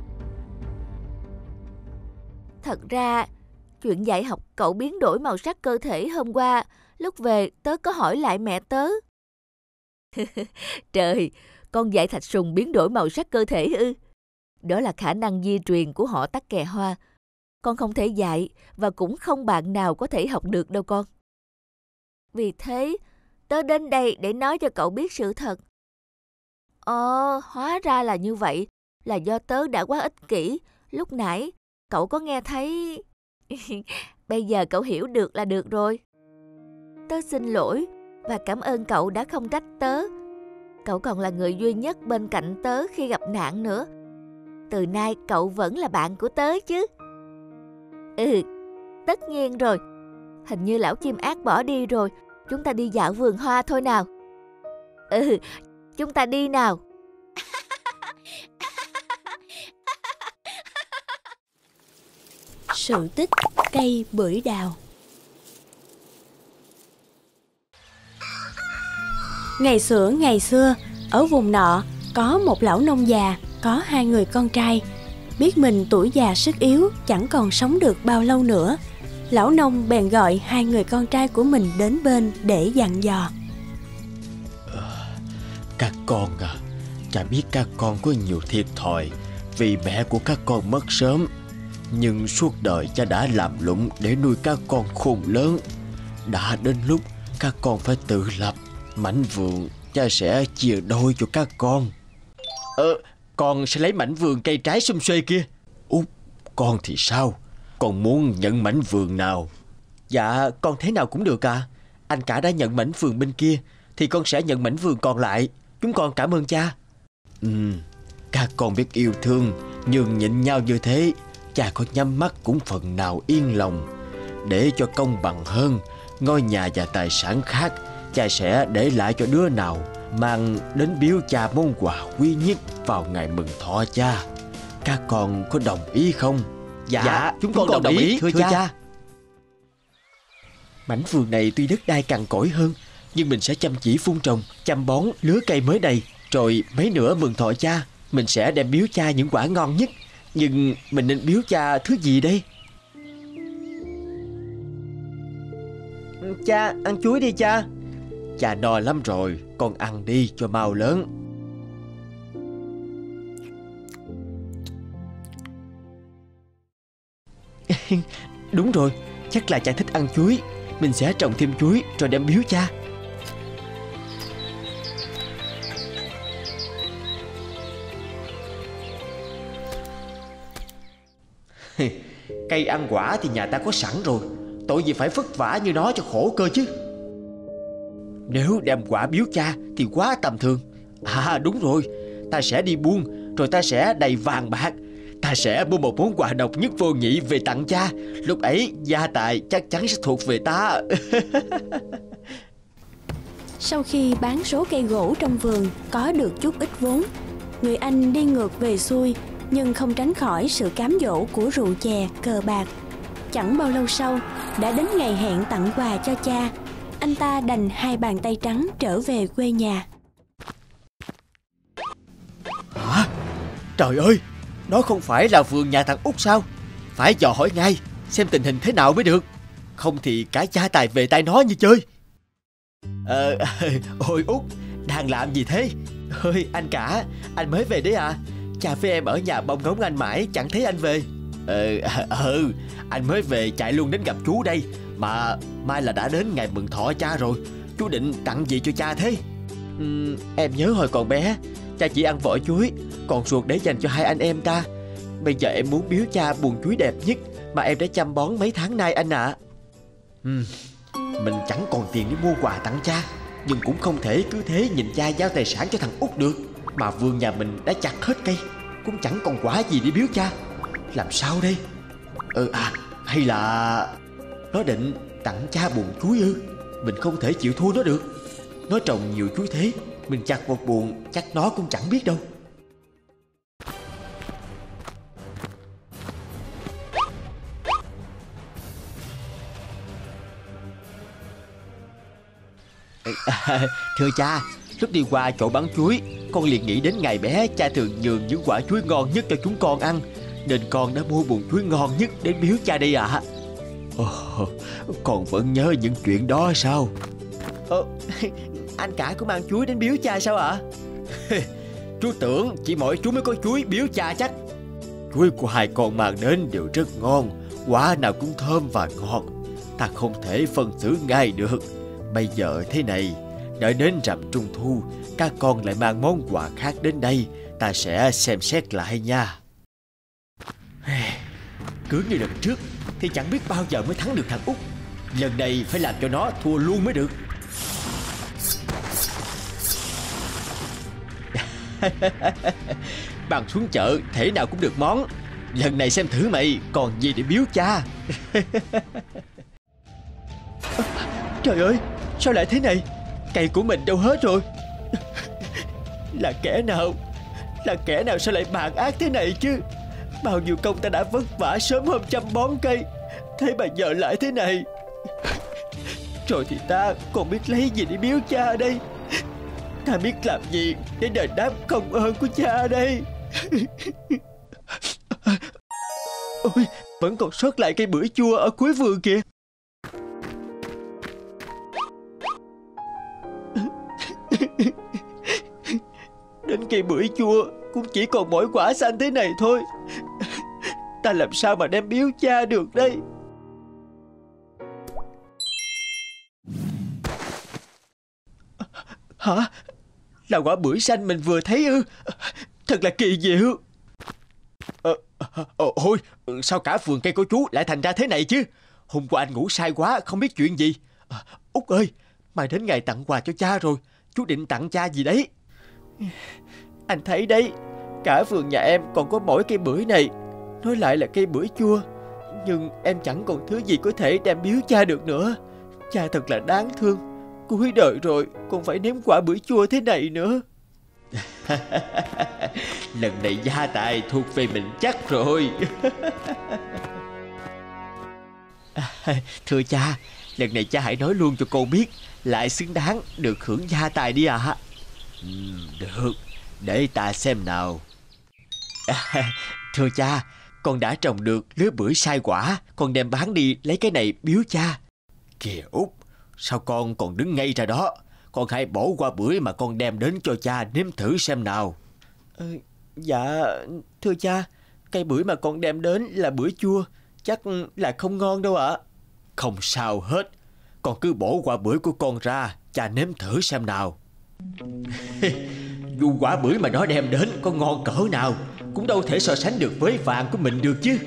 Thật ra, chuyện dạy học cậu biến đổi màu sắc cơ thể hôm qua, lúc về tớ có hỏi lại mẹ tớ. Trời, con dạy Thạch Sùng biến đổi màu sắc cơ thể ư? Đó là khả năng di truyền của họ tắc kè hoa. Con không thể dạy và cũng không bạn nào có thể học được đâu con. Vì thế, tớ đến đây để nói cho cậu biết sự thật. Ồ, hóa ra là như vậy. Là do tớ đã quá ích kỷ. Lúc nãy, cậu có nghe thấy... Bây giờ cậu hiểu được là được rồi. Tớ xin lỗi và cảm ơn cậu đã không trách tớ. Cậu còn là người duy nhất bên cạnh tớ khi gặp nạn nữa. Từ nay cậu vẫn là bạn của tớ chứ. Ừ, tất nhiên rồi. Hình như lão chim ác bỏ đi rồi. Chúng ta đi dạo vườn hoa thôi nào. Ừ, chúng ta đi nào.
Sự tích cây bưởi đào. Ngày xưa ngày xưa, ở vùng nọ có một lão nông già, có hai người con trai. Biết mình tuổi già sức yếu, chẳng còn sống được bao lâu nữa, lão nông bèn gọi hai người con trai của mình đến bên để dặn dò.
À, các con à, cha biết các con có nhiều thiệt thòi vì mẹ của các con mất sớm. Nhưng suốt đời cha đã làm lụng để nuôi các con khôn lớn. Đã đến lúc các con phải tự lập. Mảnh vườn cha sẽ chia đôi cho các con. Ờ, con sẽ lấy mảnh vườn cây trái xum xuê kia. Út, con thì sao? con muốn nhận mảnh vườn nào?
Dạ con thế nào cũng được à. Anh cả đã nhận mảnh vườn bên kia thì con sẽ nhận mảnh vườn còn lại. Chúng con cảm ơn cha.
Ừ, các con biết yêu thương, nhường nhịn nhau như thế, cha có nhắm mắt cũng phần nào yên lòng. Để cho công bằng hơn, ngôi nhà và tài sản khác cha sẽ để lại cho đứa nào mang đến biếu cha món quà quý nhất vào ngày mừng thọ cha. Các con có đồng ý không?
Dạ, dạ chúng, chúng con đồng, đồng ý, ý thưa, thưa cha. cha Mảnh vườn này tuy đất đai cằn cỗi hơn, nhưng mình sẽ chăm chỉ phun trồng, chăm bón, lứa cây mới đầy. Rồi mấy nữa mừng thọ cha, mình sẽ đem biếu cha những quả ngon nhất. Nhưng mình nên biếu cha thứ gì đây? Cha, ăn chuối đi cha.
Cha no lắm rồi, con ăn đi cho mau lớn.
Đúng rồi, chắc là cha thích ăn chuối. Mình sẽ trồng thêm chuối rồi đem biếu cha. Cây ăn quả thì nhà ta có sẵn rồi, tội gì phải vất vả như nó cho khổ cơ chứ. Nếu đem quả biếu cha thì quá tầm thường. À đúng rồi, ta sẽ đi buôn, rồi ta sẽ đầy vàng bạc. Ta sẽ mua một món quà độc nhất vô nhị về tặng cha. Lúc ấy gia tài chắc chắn sẽ thuộc về ta.
Sau khi bán số cây gỗ trong vườn có được chút ít vốn, người anh đi ngược về xuôi, nhưng không tránh khỏi sự cám dỗ của rượu chè, cờ bạc. Chẳng bao lâu sau, đã đến ngày hẹn tặng quà cho cha. Anh ta đành hai bàn tay trắng trở về quê nhà.
Hả? Trời ơi, đó không phải là vườn nhà thằng Út sao? Phải dò hỏi ngay, xem tình hình thế nào mới được. Không thì cả gia tài về tay nó như chơi. Ờ, ôi Út, đang làm gì thế? Ơi anh cả, anh mới về đấy à? Cha với em ở nhà bông ngóng anh mãi chẳng thấy anh về. Ờ, ừ, anh mới về chạy luôn đến gặp chú đây. Mà mai là đã đến ngày mừng thọ cha rồi. Chú định tặng gì cho cha thế? uhm, Em nhớ hồi còn bé, cha chỉ ăn vỏ chuối, còn ruột để dành cho hai anh em ta. Bây giờ em muốn biếu cha buồng chuối đẹp nhất mà em đã chăm bón mấy tháng nay anh ạ. à. uhm, Mình chẳng còn tiền để mua quà tặng cha, nhưng cũng không thể cứ thế nhìn cha giao tài sản cho thằng Út được. Mà vườn nhà mình đã chặt hết cây, cũng chẳng còn quả gì để biếu cha. Làm sao đây? Ừ à, hay là nó định tặng cha buồng chuối ư? Mình không thể chịu thua nó được. Nó trồng nhiều chuối thế, mình chặt một buồng chắc nó cũng chẳng biết đâu. À, thưa cha, lúc đi qua chỗ bán chuối, con liền nghĩ đến ngày bé cha thường nhường những quả chuối ngon nhất cho chúng con ăn, nên con đã mua buồng chuối ngon nhất đến biếu cha đây ạ. à.
Ồ, con vẫn nhớ những chuyện đó sao?
Ờ, anh cả cũng mang chuối đến biếu cha sao ạ? À? Chú tưởng chỉ mỗi chú mới có chuối biếu cha chắc.
Chuối của hai con mang đến đều rất ngon, quả nào cũng thơm và ngọt. Ta không thể phân xử ngay được. Bây giờ thế này, đợi đến rằm trung thu, các con lại mang món quà khác đến đây, ta sẽ xem xét lại nha.
Cứ như lần trước thì chẳng biết bao giờ mới thắng được thằng Út. Lần này phải làm cho nó thua luôn mới được. Bằng xuống chợ thể nào cũng được món. Lần này xem thử mày còn gì để biếu cha. Trời ơi, sao lại thế này? Cây của mình đâu hết rồi? Là kẻ nào? Là kẻ nào sao lại bạc ác thế này chứ? Bao nhiêu công ta đã vất vả sớm hôm chăm bón cây, thế mà giờ lại thế này. Rồi thì ta còn biết lấy gì để biếu cha đây? Ta biết làm gì để đền đáp công ơn của cha đây? Ôi, vẫn còn sót lại cây bưởi chua ở cuối vườn kìa. Đến cây bưởi chua cũng chỉ còn mỗi quả xanh thế này thôi. Ta làm sao mà đem biếu cha được đây? Hả? Là quả bưởi xanh mình vừa thấy ư? Thật là kỳ diệu. Ờ, Ôi, sao cả vườn cây của chú lại thành ra thế này chứ? Hôm qua anh ngủ say quá, không biết chuyện gì. à, Út ơi, mai đến ngày tặng quà cho cha rồi. Chú định tặng cha gì đấy? Anh thấy đấy, cả vườn nhà em còn có mỗi cây bưởi này. Nói lại là cây bưởi chua, nhưng em chẳng còn thứ gì có thể đem biếu cha được nữa. Cha thật là đáng thương, cuối đời rồi còn phải nếm quả bưởi chua thế này nữa. Lần này gia tài thuộc về mình chắc rồi. À, thưa cha, lần này cha hãy nói luôn cho con biết, lại xứng đáng được hưởng gia tài đi ạ. À. Ừ, được, để ta xem nào. À, thưa cha, con đã trồng được lứa bưởi sai quả, con đem bán đi lấy cái này biếu cha. Kìa Út, sao con còn đứng ngay ra đó? Con hãy bỏ qua bưởi mà con đem đến cho cha nếm thử xem nào. Ừ, dạ, thưa cha, cây bưởi mà con đem đến là bưởi chua, chắc là không ngon đâu ạ. Không sao hết, con cứ bỏ quả bưởi của con ra, cha nếm thử xem nào. Dù quả bưởi mà nó đem đến có ngon cỡ nào cũng đâu thể so sánh được với vàng của mình được chứ.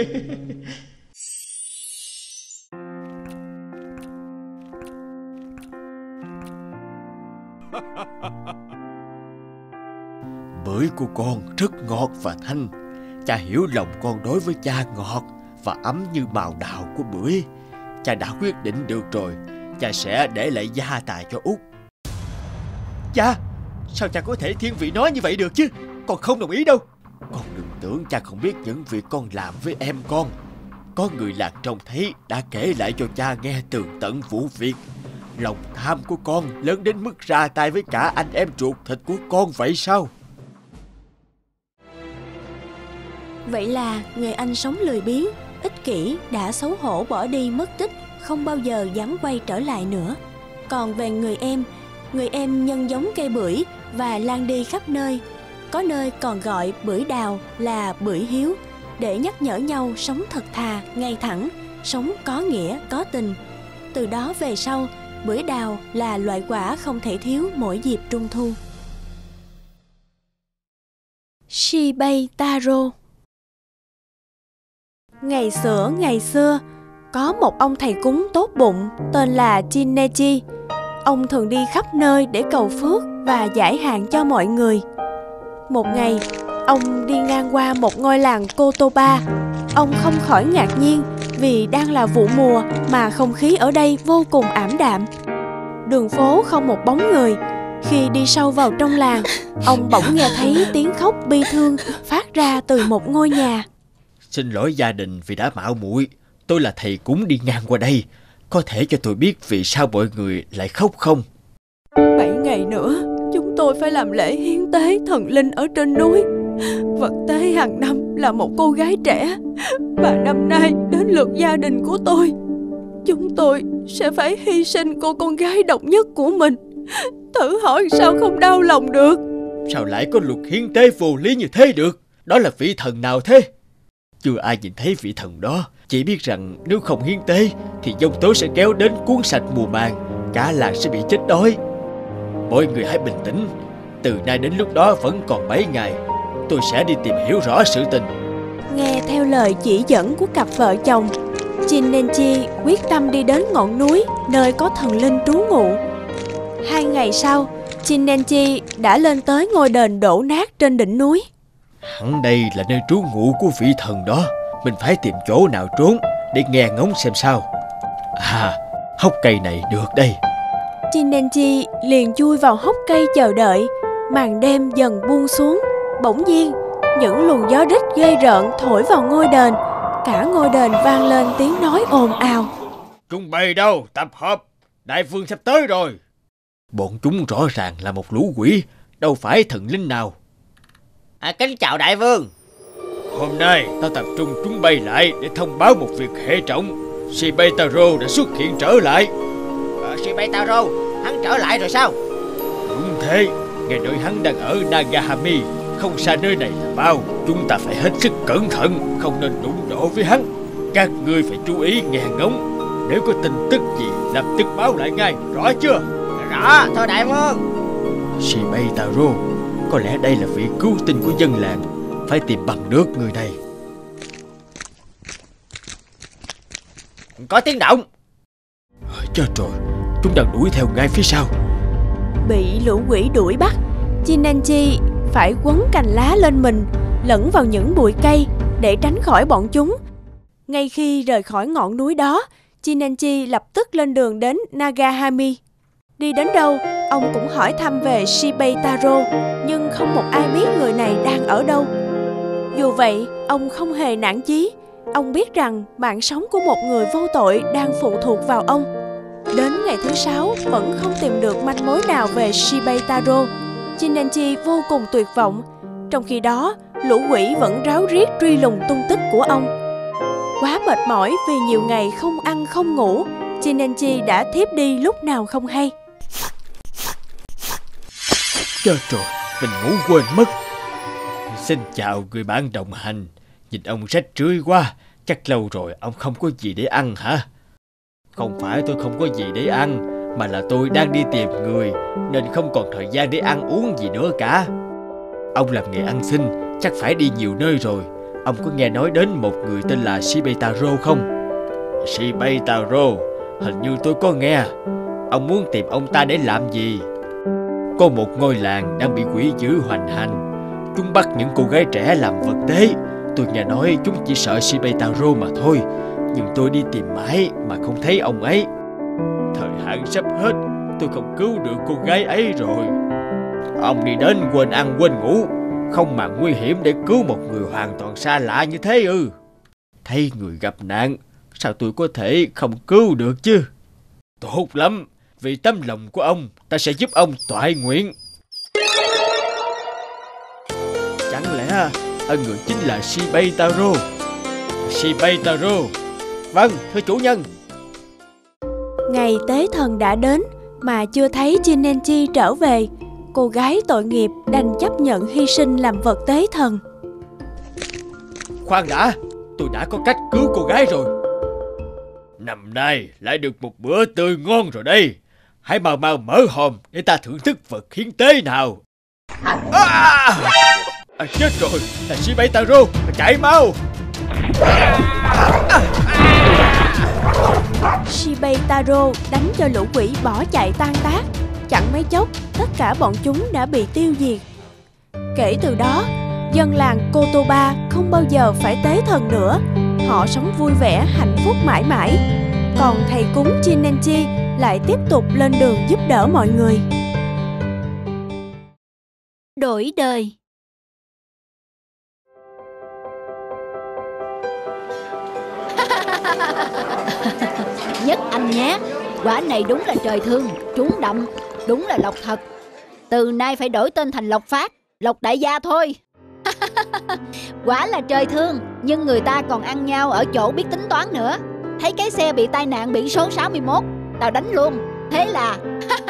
Bưởi của con rất ngọt và thanh. Cha hiểu lòng con đối với cha ngọt và ấm như màu đào của bưởi. Cha đã quyết định được rồi, cha sẽ để lại gia tài cho Út. Cha, sao cha có thể thiên vị nói như vậy được chứ? Con không đồng ý đâu. Con đừng tưởng cha không biết những việc con làm với em con. Có người làng trông thấy đã kể lại cho cha nghe tường tận vụ việc. Lòng tham của con lớn đến mức ra tay với cả anh em ruột thịt của con vậy sao?
Vậy là người anh sống lười biếng, ích kỷ đã xấu hổ bỏ đi mất tích, không bao giờ dám quay trở lại nữa. Còn về người em, người em nhân giống cây bưởi và lan đi khắp nơi. Có nơi còn gọi bưởi đào là bưởi hiếu, để nhắc nhở nhau sống thật thà, ngay thẳng, sống có nghĩa, có tình. Từ đó về sau, bưởi đào là loại quả không thể thiếu mỗi dịp Trung Thu. Shibei Taro. Ngày xưa ngày xưa, có một ông thầy cúng tốt bụng tên là Chinechi. Ông thường đi khắp nơi để cầu phước và giải hạn cho mọi người. Một ngày, ông đi ngang qua một ngôi làng Kotoba. Ông không khỏi ngạc nhiên vì đang là vụ mùa mà không khí ở đây vô cùng ảm đạm. Đường phố không một bóng người. Khi đi sâu vào trong làng, ông bỗng nghe thấy tiếng khóc bi thương phát ra từ một ngôi nhà.
Xin lỗi gia đình vì đã mạo muội. Tôi là thầy cúng đi ngang qua đây. Có thể cho tôi biết vì sao mọi người lại khóc không?
Bảy ngày nữa, chúng tôi phải làm lễ hiến tế thần linh ở trên núi. Vật tế hàng năm là một cô gái trẻ, và năm nay đến lượt gia đình của tôi. Chúng tôi sẽ phải hy sinh cô con gái độc nhất của mình. Thử hỏi sao không đau lòng được?
Sao lại có luật hiến tế vô lý như thế được? Đó là vị thần nào thế? Chưa ai nhìn thấy vị thần đó, chỉ biết rằng nếu không hiến tế thì giông tố sẽ kéo đến cuốn sạch mùa màng, cả làng sẽ bị chết đói. Mọi người hãy bình tĩnh, từ nay đến lúc đó vẫn còn bảy ngày. Tôi sẽ đi tìm hiểu rõ sự tình.
Nghe theo lời chỉ dẫn của cặp vợ chồng, Chinechi quyết tâm đi đến ngọn núi nơi có thần linh trú ngụ. Hai ngày sau, Chinechi đã lên tới ngôi đền đổ nát trên đỉnh núi.
Hẳn đây là nơi trú ngụ của vị thần đó. Mình phải tìm chỗ nào trốn để nghe ngóng xem sao. À, hốc cây này được đây.
Chinechi liền chui vào hốc cây chờ đợi. Màn đêm dần buông xuống. Bỗng nhiên, những luồng gió rít ghê rợn thổi vào ngôi đền. Cả ngôi đền vang lên tiếng nói ồn ào.
Chúng bay đâu? Tập hợp. Đại vương sắp tới rồi. Bọn chúng rõ ràng là một lũ quỷ, đâu phải thần linh nào.
À, kính chào đại vương.
Hôm nay ta tập trung chúng bay lại để thông báo một việc hệ trọng. Shibei Taro đã xuất hiện trở lại.
À, Shibei Taro, hắn trở lại rồi sao?
Đúng thế, nghe nói hắn đang ở Nagahami, không xa nơi này là bao. Chúng ta phải hết sức cẩn thận, không nên đụng độ với hắn. Các ngươi phải chú ý nghe ngóng. Nếu có tin tức gì lập tức báo lại ngay, rõ chưa?
Rõ, thưa đại vương.
Shibei Taro, có lẽ đây là vị cứu tinh của dân làng. Phải tìm bằng được người này.
Có tiếng động.
Chết rồi, chúng đang đuổi theo ngay phía sau.
Bị lũ quỷ đuổi bắt, Chinanchi phải quấn cành lá lên mình, lẫn vào những bụi cây để tránh khỏi bọn chúng. Ngay khi rời khỏi ngọn núi đó, Chinanchi lập tức lên đường đến Nagahami. Đi đến đâu, ông cũng hỏi thăm về Shibei Taro, nhưng không một ai biết người này đang ở đâu. Dù vậy, ông không hề nản chí. Ông biết rằng mạng sống của một người vô tội đang phụ thuộc vào ông. Đến ngày thứ sáu vẫn không tìm được manh mối nào về Shibei Taro. Chinanchi vô cùng tuyệt vọng. Trong khi đó, lũ quỷ vẫn ráo riết truy lùng tung tích của ông. Quá mệt mỏi vì nhiều ngày không ăn không ngủ, Chinanchi đã thiếp đi lúc nào không hay.
Chết rồi, mình ngủ quên mất. Xin chào người bạn đồng hành. Nhìn ông rách rưới quá, chắc lâu rồi ông không có gì để ăn hả?
Không phải tôi không có gì để ăn, mà là tôi đang đi tìm người, nên không còn thời gian để ăn uống gì nữa cả. Ông làm nghề ăn xin, chắc phải đi nhiều nơi rồi. Ông có nghe nói đến một người tên là Shibei Taro không? Shibei Taro, hình như tôi có nghe. Ông muốn tìm ông ta để làm gì? Có một ngôi làng đang bị quỷ dữ hoành hành. Chúng bắt những cô gái trẻ làm vật tế. Tôi nghe nói chúng chỉ sợ Shibei Taro mà thôi. Nhưng tôi đi tìm mãi mà không thấy ông ấy. Thời hạn sắp hết, tôi không cứu được cô gái ấy rồi. Ông đi đến quên ăn quên ngủ, không màng nguy hiểm để cứu một người hoàn toàn xa lạ như thế ư? Thấy người gặp nạn, sao tôi có thể không cứu được chứ? Tốt lắm, vì tấm lòng của ông, ta sẽ giúp ông toại nguyện. Chẳng lẽ ân người chính là Shibei Taro? Shibei Taro. Vâng, thưa chủ nhân.
Ngày tế thần đã đến mà chưa thấy Chinanchi trở về. Cô gái tội nghiệp đành chấp nhận hy sinh làm vật tế thần.
Khoan đã, tôi đã có cách cứu cô gái rồi. Năm nay lại được một bữa tươi ngon rồi đây. Hãy mau mau mở hòm để ta thưởng thức vật hiến tế nào. À! À, chết rồi, là Shibei Taro, chạy mau.
Shibei Taro đánh cho lũ quỷ bỏ chạy tan tác. Chẳng mấy chốc, tất cả bọn chúng đã bị tiêu diệt. Kể từ đó, dân làng Kotoba không bao giờ phải tế thần nữa. Họ sống vui vẻ, hạnh phúc mãi mãi. Còn thầy cúng Chinanchi lại tiếp tục lên đường giúp đỡ mọi người.
Đổi đời. Nhất anh nhé, quả này đúng là trời thương, trúng đậm, đúng là lộc thật. Từ nay phải đổi tên thành Lộc Phát, Lộc Đại Gia thôi. Quả là trời thương, nhưng người ta còn ăn nhau ở chỗ biết tính toán nữa. Thấy cái xe bị tai nạn biển số sáu mươi mốt, tao đánh luôn. Thế là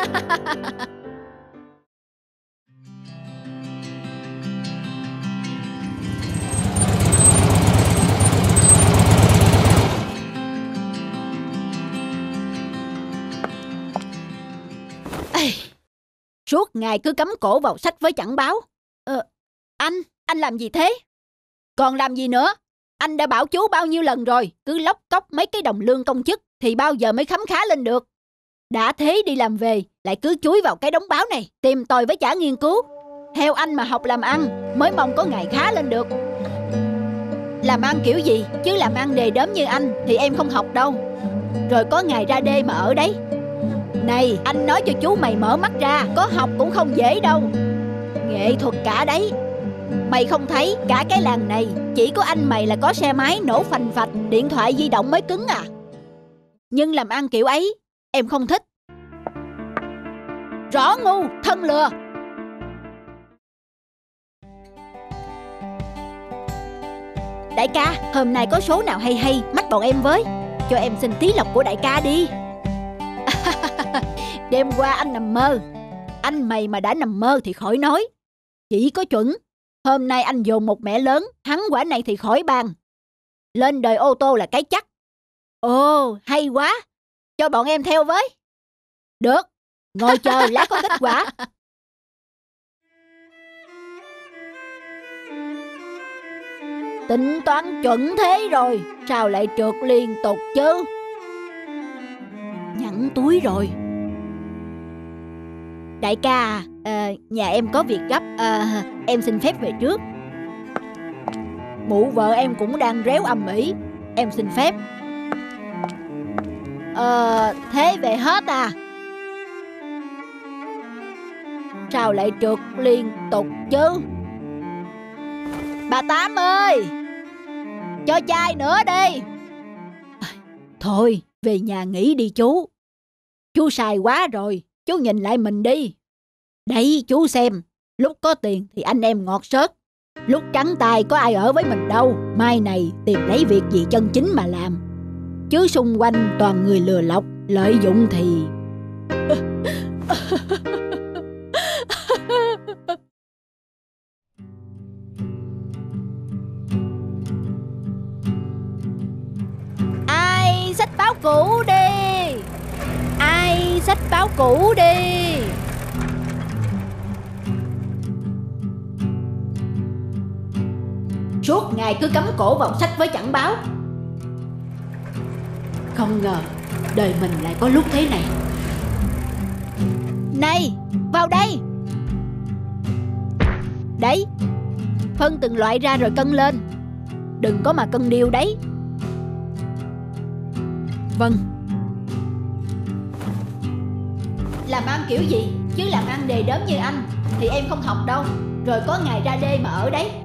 suốt ngày cứ cắm cổ vào sách với chẳng báo. Ờ, anh, anh làm gì thế? Còn làm gì nữa? Anh đã bảo chú bao nhiêu lần rồi, cứ lóc cóc mấy cái đồng lương công chức thì bao giờ mới khấm khá lên được. Đã thế đi làm về, lại cứ chúi vào cái đống báo này, tìm tòi với chả nghiên cứu. Theo anh mà học làm ăn, mới mong có ngày khá lên được. Làm ăn kiểu gì, chứ làm ăn đề đớm như anh thì em không học đâu. Rồi có ngày ra đê mà ở đấy. Này, anh nói cho chú mày mở mắt ra, có học cũng không dễ đâu. Nghệ thuật cả đấy. Mày không thấy cả cái làng này chỉ có anh mày là có xe máy nổ phành phạch, điện thoại di động mới cứng à. Nhưng làm ăn kiểu ấy em không thích. Rõ ngu, thân lừa. Đại ca, hôm nay có số nào hay hay mách bọn em với. Cho em xin tí lộc của đại ca đi. Đêm qua anh nằm mơ. Anh mày mà đã nằm mơ thì khỏi nói. Chỉ có chuẩn. Hôm nay anh dồn một mẻ lớn, thắng quả này thì khỏi bàn. Lên đời ô tô là cái chắc. Ồ, hay quá. Cho bọn em theo với. Được, ngồi chờ lát có kết quả. Tính toán chuẩn thế rồi, sao lại trượt liên tục chứ? bận túi rồi. Đại ca, à, nhà em có việc gấp, à, em xin phép về trước. Mụ vợ em cũng đang réo ầm ĩ, em xin phép. Ờ, thế về hết à? Sao lại trượt liên tục chứ? Bà Tám ơi, cho chai nữa đi. Thôi, về nhà nghỉ đi chú. Chú sai quá rồi, chú nhìn lại mình đi. Đấy, chú xem, lúc có tiền thì anh em ngọt xớt, lúc trắng tay có ai ở với mình đâu. Mai này tìm lấy việc gì chân chính mà làm, chứ xung quanh toàn người lừa lọc, lợi dụng thì... Ai xách báo cũ đi, ai xách báo cũ đi. Suốt ngày cứ cắm cổ vào sách với chẳng báo. Không ngờ đời mình lại có lúc thế này. Này, vào đây. Đấy, phân từng loại ra rồi cân lên, đừng có mà cân điêu đấy. Vâng. Làm ăn kiểu gì, chứ làm ăn đề đớm như anh thì em không học đâu, rồi có ngày ra đê mà ở đấy.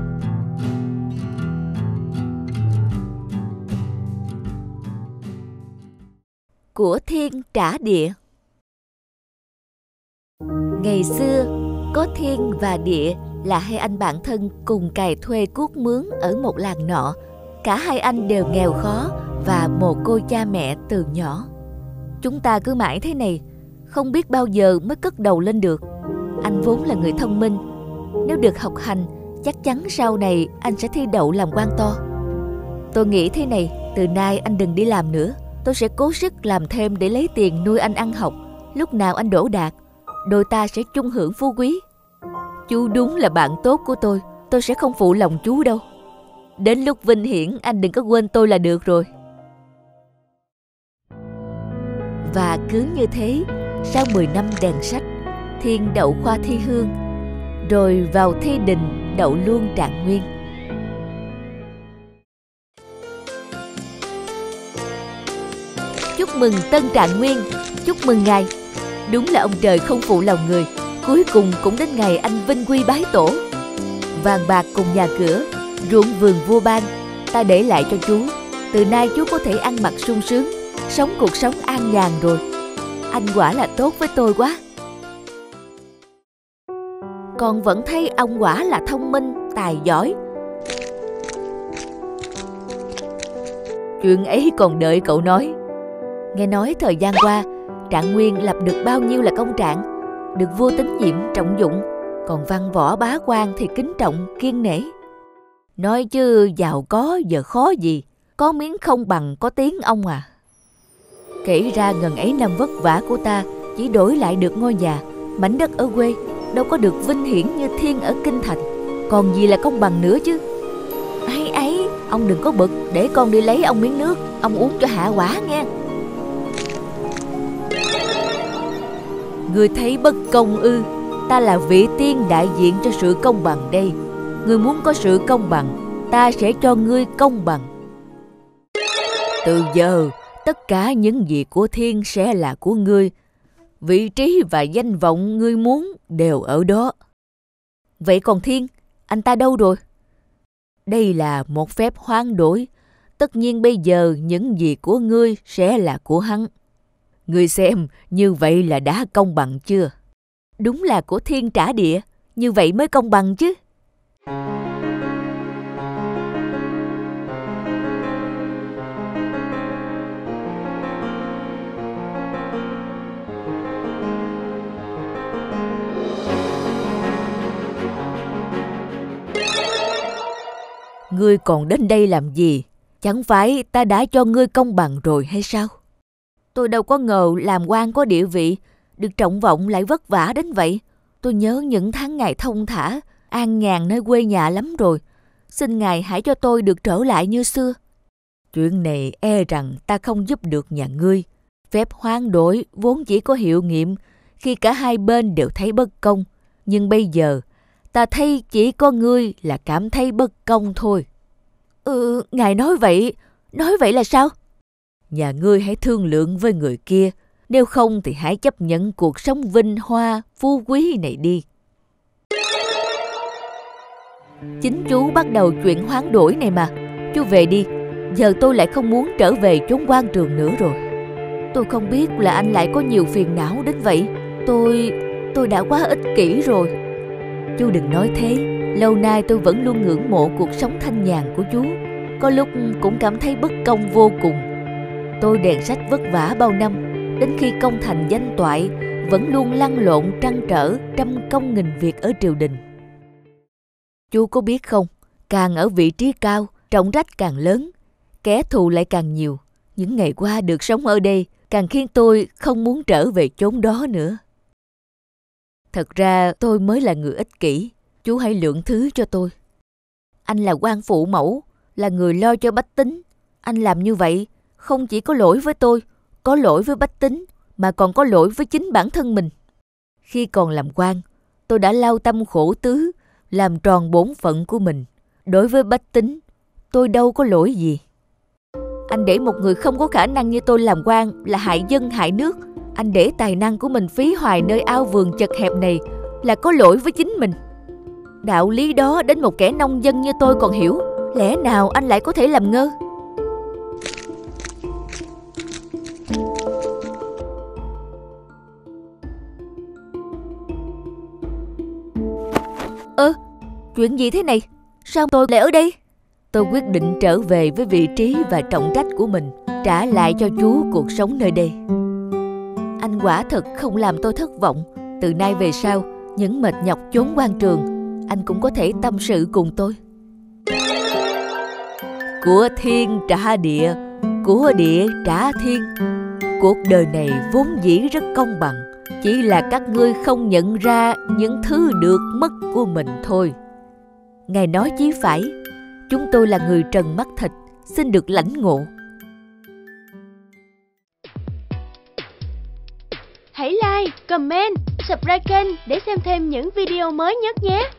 Của thiên trả địa. Ngày xưa, có thiên và địa là hai anh bạn thân cùng cày thuê cuốc mướn ở một làng nọ. Cả hai anh đều nghèo khó và mồ côi cha mẹ từ nhỏ. Chúng ta cứ mãi thế này, không biết bao giờ mới cất đầu lên được. Anh vốn là người thông minh, nếu được học hành, chắc chắn sau này anh sẽ thi đậu làm quan to. Tôi nghĩ thế này, từ nay anh đừng đi làm nữa. Tôi sẽ cố sức làm thêm để lấy tiền nuôi anh ăn học. Lúc nào anh đỗ đạt, đôi ta sẽ chung hưởng phú quý. Chú đúng là bạn tốt của tôi, tôi sẽ không phụ lòng chú đâu. Đến lúc vinh hiển anh đừng có quên tôi là được rồi. Và cứ như thế, sau mười năm đèn sách, Thiên đậu khoa thi hương, rồi vào thi đình đậu luôn Trạng Nguyên. Chúc mừng Tân Trạng Nguyên, chúc mừng ngài. Đúng là ông trời không phụ lòng người, cuối cùng cũng đến ngày anh vinh quy bái tổ. Vàng bạc cùng nhà cửa, ruộng vườn vua ban, ta để lại cho chú. Từ nay chú có thể ăn mặc sung sướng, sống cuộc sống an nhàn rồi. Anh quả là tốt với tôi quá. Con vẫn thấy ông quả là thông minh, tài giỏi. Chuyện ấy còn đợi cậu nói. Nghe nói thời gian qua, Trạng Nguyên lập được bao nhiêu là công trạng, được vua tín nhiệm trọng dụng, còn văn võ bá quan thì kính trọng kiêng nể. Nói chứ giàu có giờ khó gì, có miếng không bằng có tiếng ông à. Kể ra ngần ấy năm vất vả của ta chỉ đổi lại được ngôi nhà, mảnh đất ở quê, đâu có được vinh hiển như Thiên ở kinh thành. Còn gì là công bằng nữa chứ. Ấy ấy, ông đừng có bực, để con đi lấy ông miếng nước, ông uống cho hạ quả nghe. Ngươi thấy bất công ư? Ta là vị tiên đại diện cho sự công bằng đây. Ngươi muốn có sự công bằng, ta sẽ cho ngươi công bằng. Từ giờ, tất cả những gì của Thiên sẽ là của ngươi. Vị trí và danh vọng ngươi muốn đều ở đó. Vậy còn Thiên, anh ta đâu rồi? Đây là một phép hoán đổi. Tất nhiên bây giờ những gì của ngươi sẽ là của hắn. Ngươi xem, như vậy là đã công bằng chưa? Đúng là của Thiên trả địa, như vậy mới công bằng chứ. Ngươi còn đến đây làm gì? Chẳng phải ta đã cho ngươi công bằng rồi hay sao? Tôi đâu có ngờ làm quan có địa vị, được trọng vọng lại vất vả đến vậy. Tôi nhớ những tháng ngày thông thả, an nhàn nơi quê nhà lắm rồi. Xin ngài hãy cho tôi được trở lại như xưa. Chuyện này e rằng ta không giúp được nhà ngươi.
Phép hoán đổi vốn chỉ có hiệu nghiệm khi cả hai bên đều thấy bất công. Nhưng bây giờ, ta thấy chỉ có ngươi là cảm thấy bất công thôi. Ừ, ngài nói vậy, nói vậy là sao? Nhà ngươi hãy thương lượng với người kia, nếu không thì hãy chấp nhận cuộc sống vinh hoa, phú quý này đi. Chính chú bắt đầu chuyện hoán đổi này mà. Chú về đi, giờ tôi lại không muốn trở về chốn quan trường nữa rồi. Tôi không biết là anh lại có nhiều phiền não đến vậy. Tôi... tôi đã quá ích kỷ rồi. Chú đừng nói thế, lâu nay tôi vẫn luôn ngưỡng mộ cuộc sống thanh nhàn của chú. Có lúc cũng cảm thấy bất công vô cùng. Tôi đèn sách vất vả bao năm, đến khi công thành danh toại, vẫn luôn lăn lộn trăn trở, trăm công nghìn việc ở triều đình. Chú có biết không, càng ở vị trí cao, trọng trách càng lớn, kẻ thù lại càng nhiều. Những ngày qua được sống ở đây càng khiến tôi không muốn trở về chốn đó nữa. Thật ra tôi mới là người ích kỷ, chú hãy lượng thứ cho tôi. Anh là quan phụ mẫu, là người lo cho bách tính. Anh làm như vậy không chỉ có lỗi với tôi, có lỗi với bách tính, mà còn có lỗi với chính bản thân mình. Khi còn làm quan, tôi đã lao tâm khổ tứ, làm tròn bổn phận của mình. Đối với bách tính, tôi đâu có lỗi gì. Anh để một người không có khả năng như tôi làm quan là hại dân hại nước. Anh để tài năng của mình phí hoài nơi ao vườn chật hẹp này là có lỗi với chính mình. Đạo lý đó đến một kẻ nông dân như tôi còn hiểu, lẽ nào anh lại có thể làm ngơ? Ơ, chuyện gì thế này? Sao tôi lại ở đây? Tôi quyết định trở về với vị trí và trọng trách của mình, trả lại cho chú cuộc sống nơi đây. Anh quả thật không làm tôi thất vọng. Từ nay về sau, những mệt nhọc chốn quan trường, anh cũng có thể tâm sự cùng tôi. Của thiên trả địa, của địa trả thiên. Cuộc đời này vốn dĩ rất công bằng, chỉ là các ngươi không nhận ra những thứ được mất của mình thôi. Ngài nói chí phải, chúng tôi là người trần mắt thịt, xin được lãnh ngộ.
Hãy like, comment, subscribe kênh để xem thêm những video mới nhất nhé!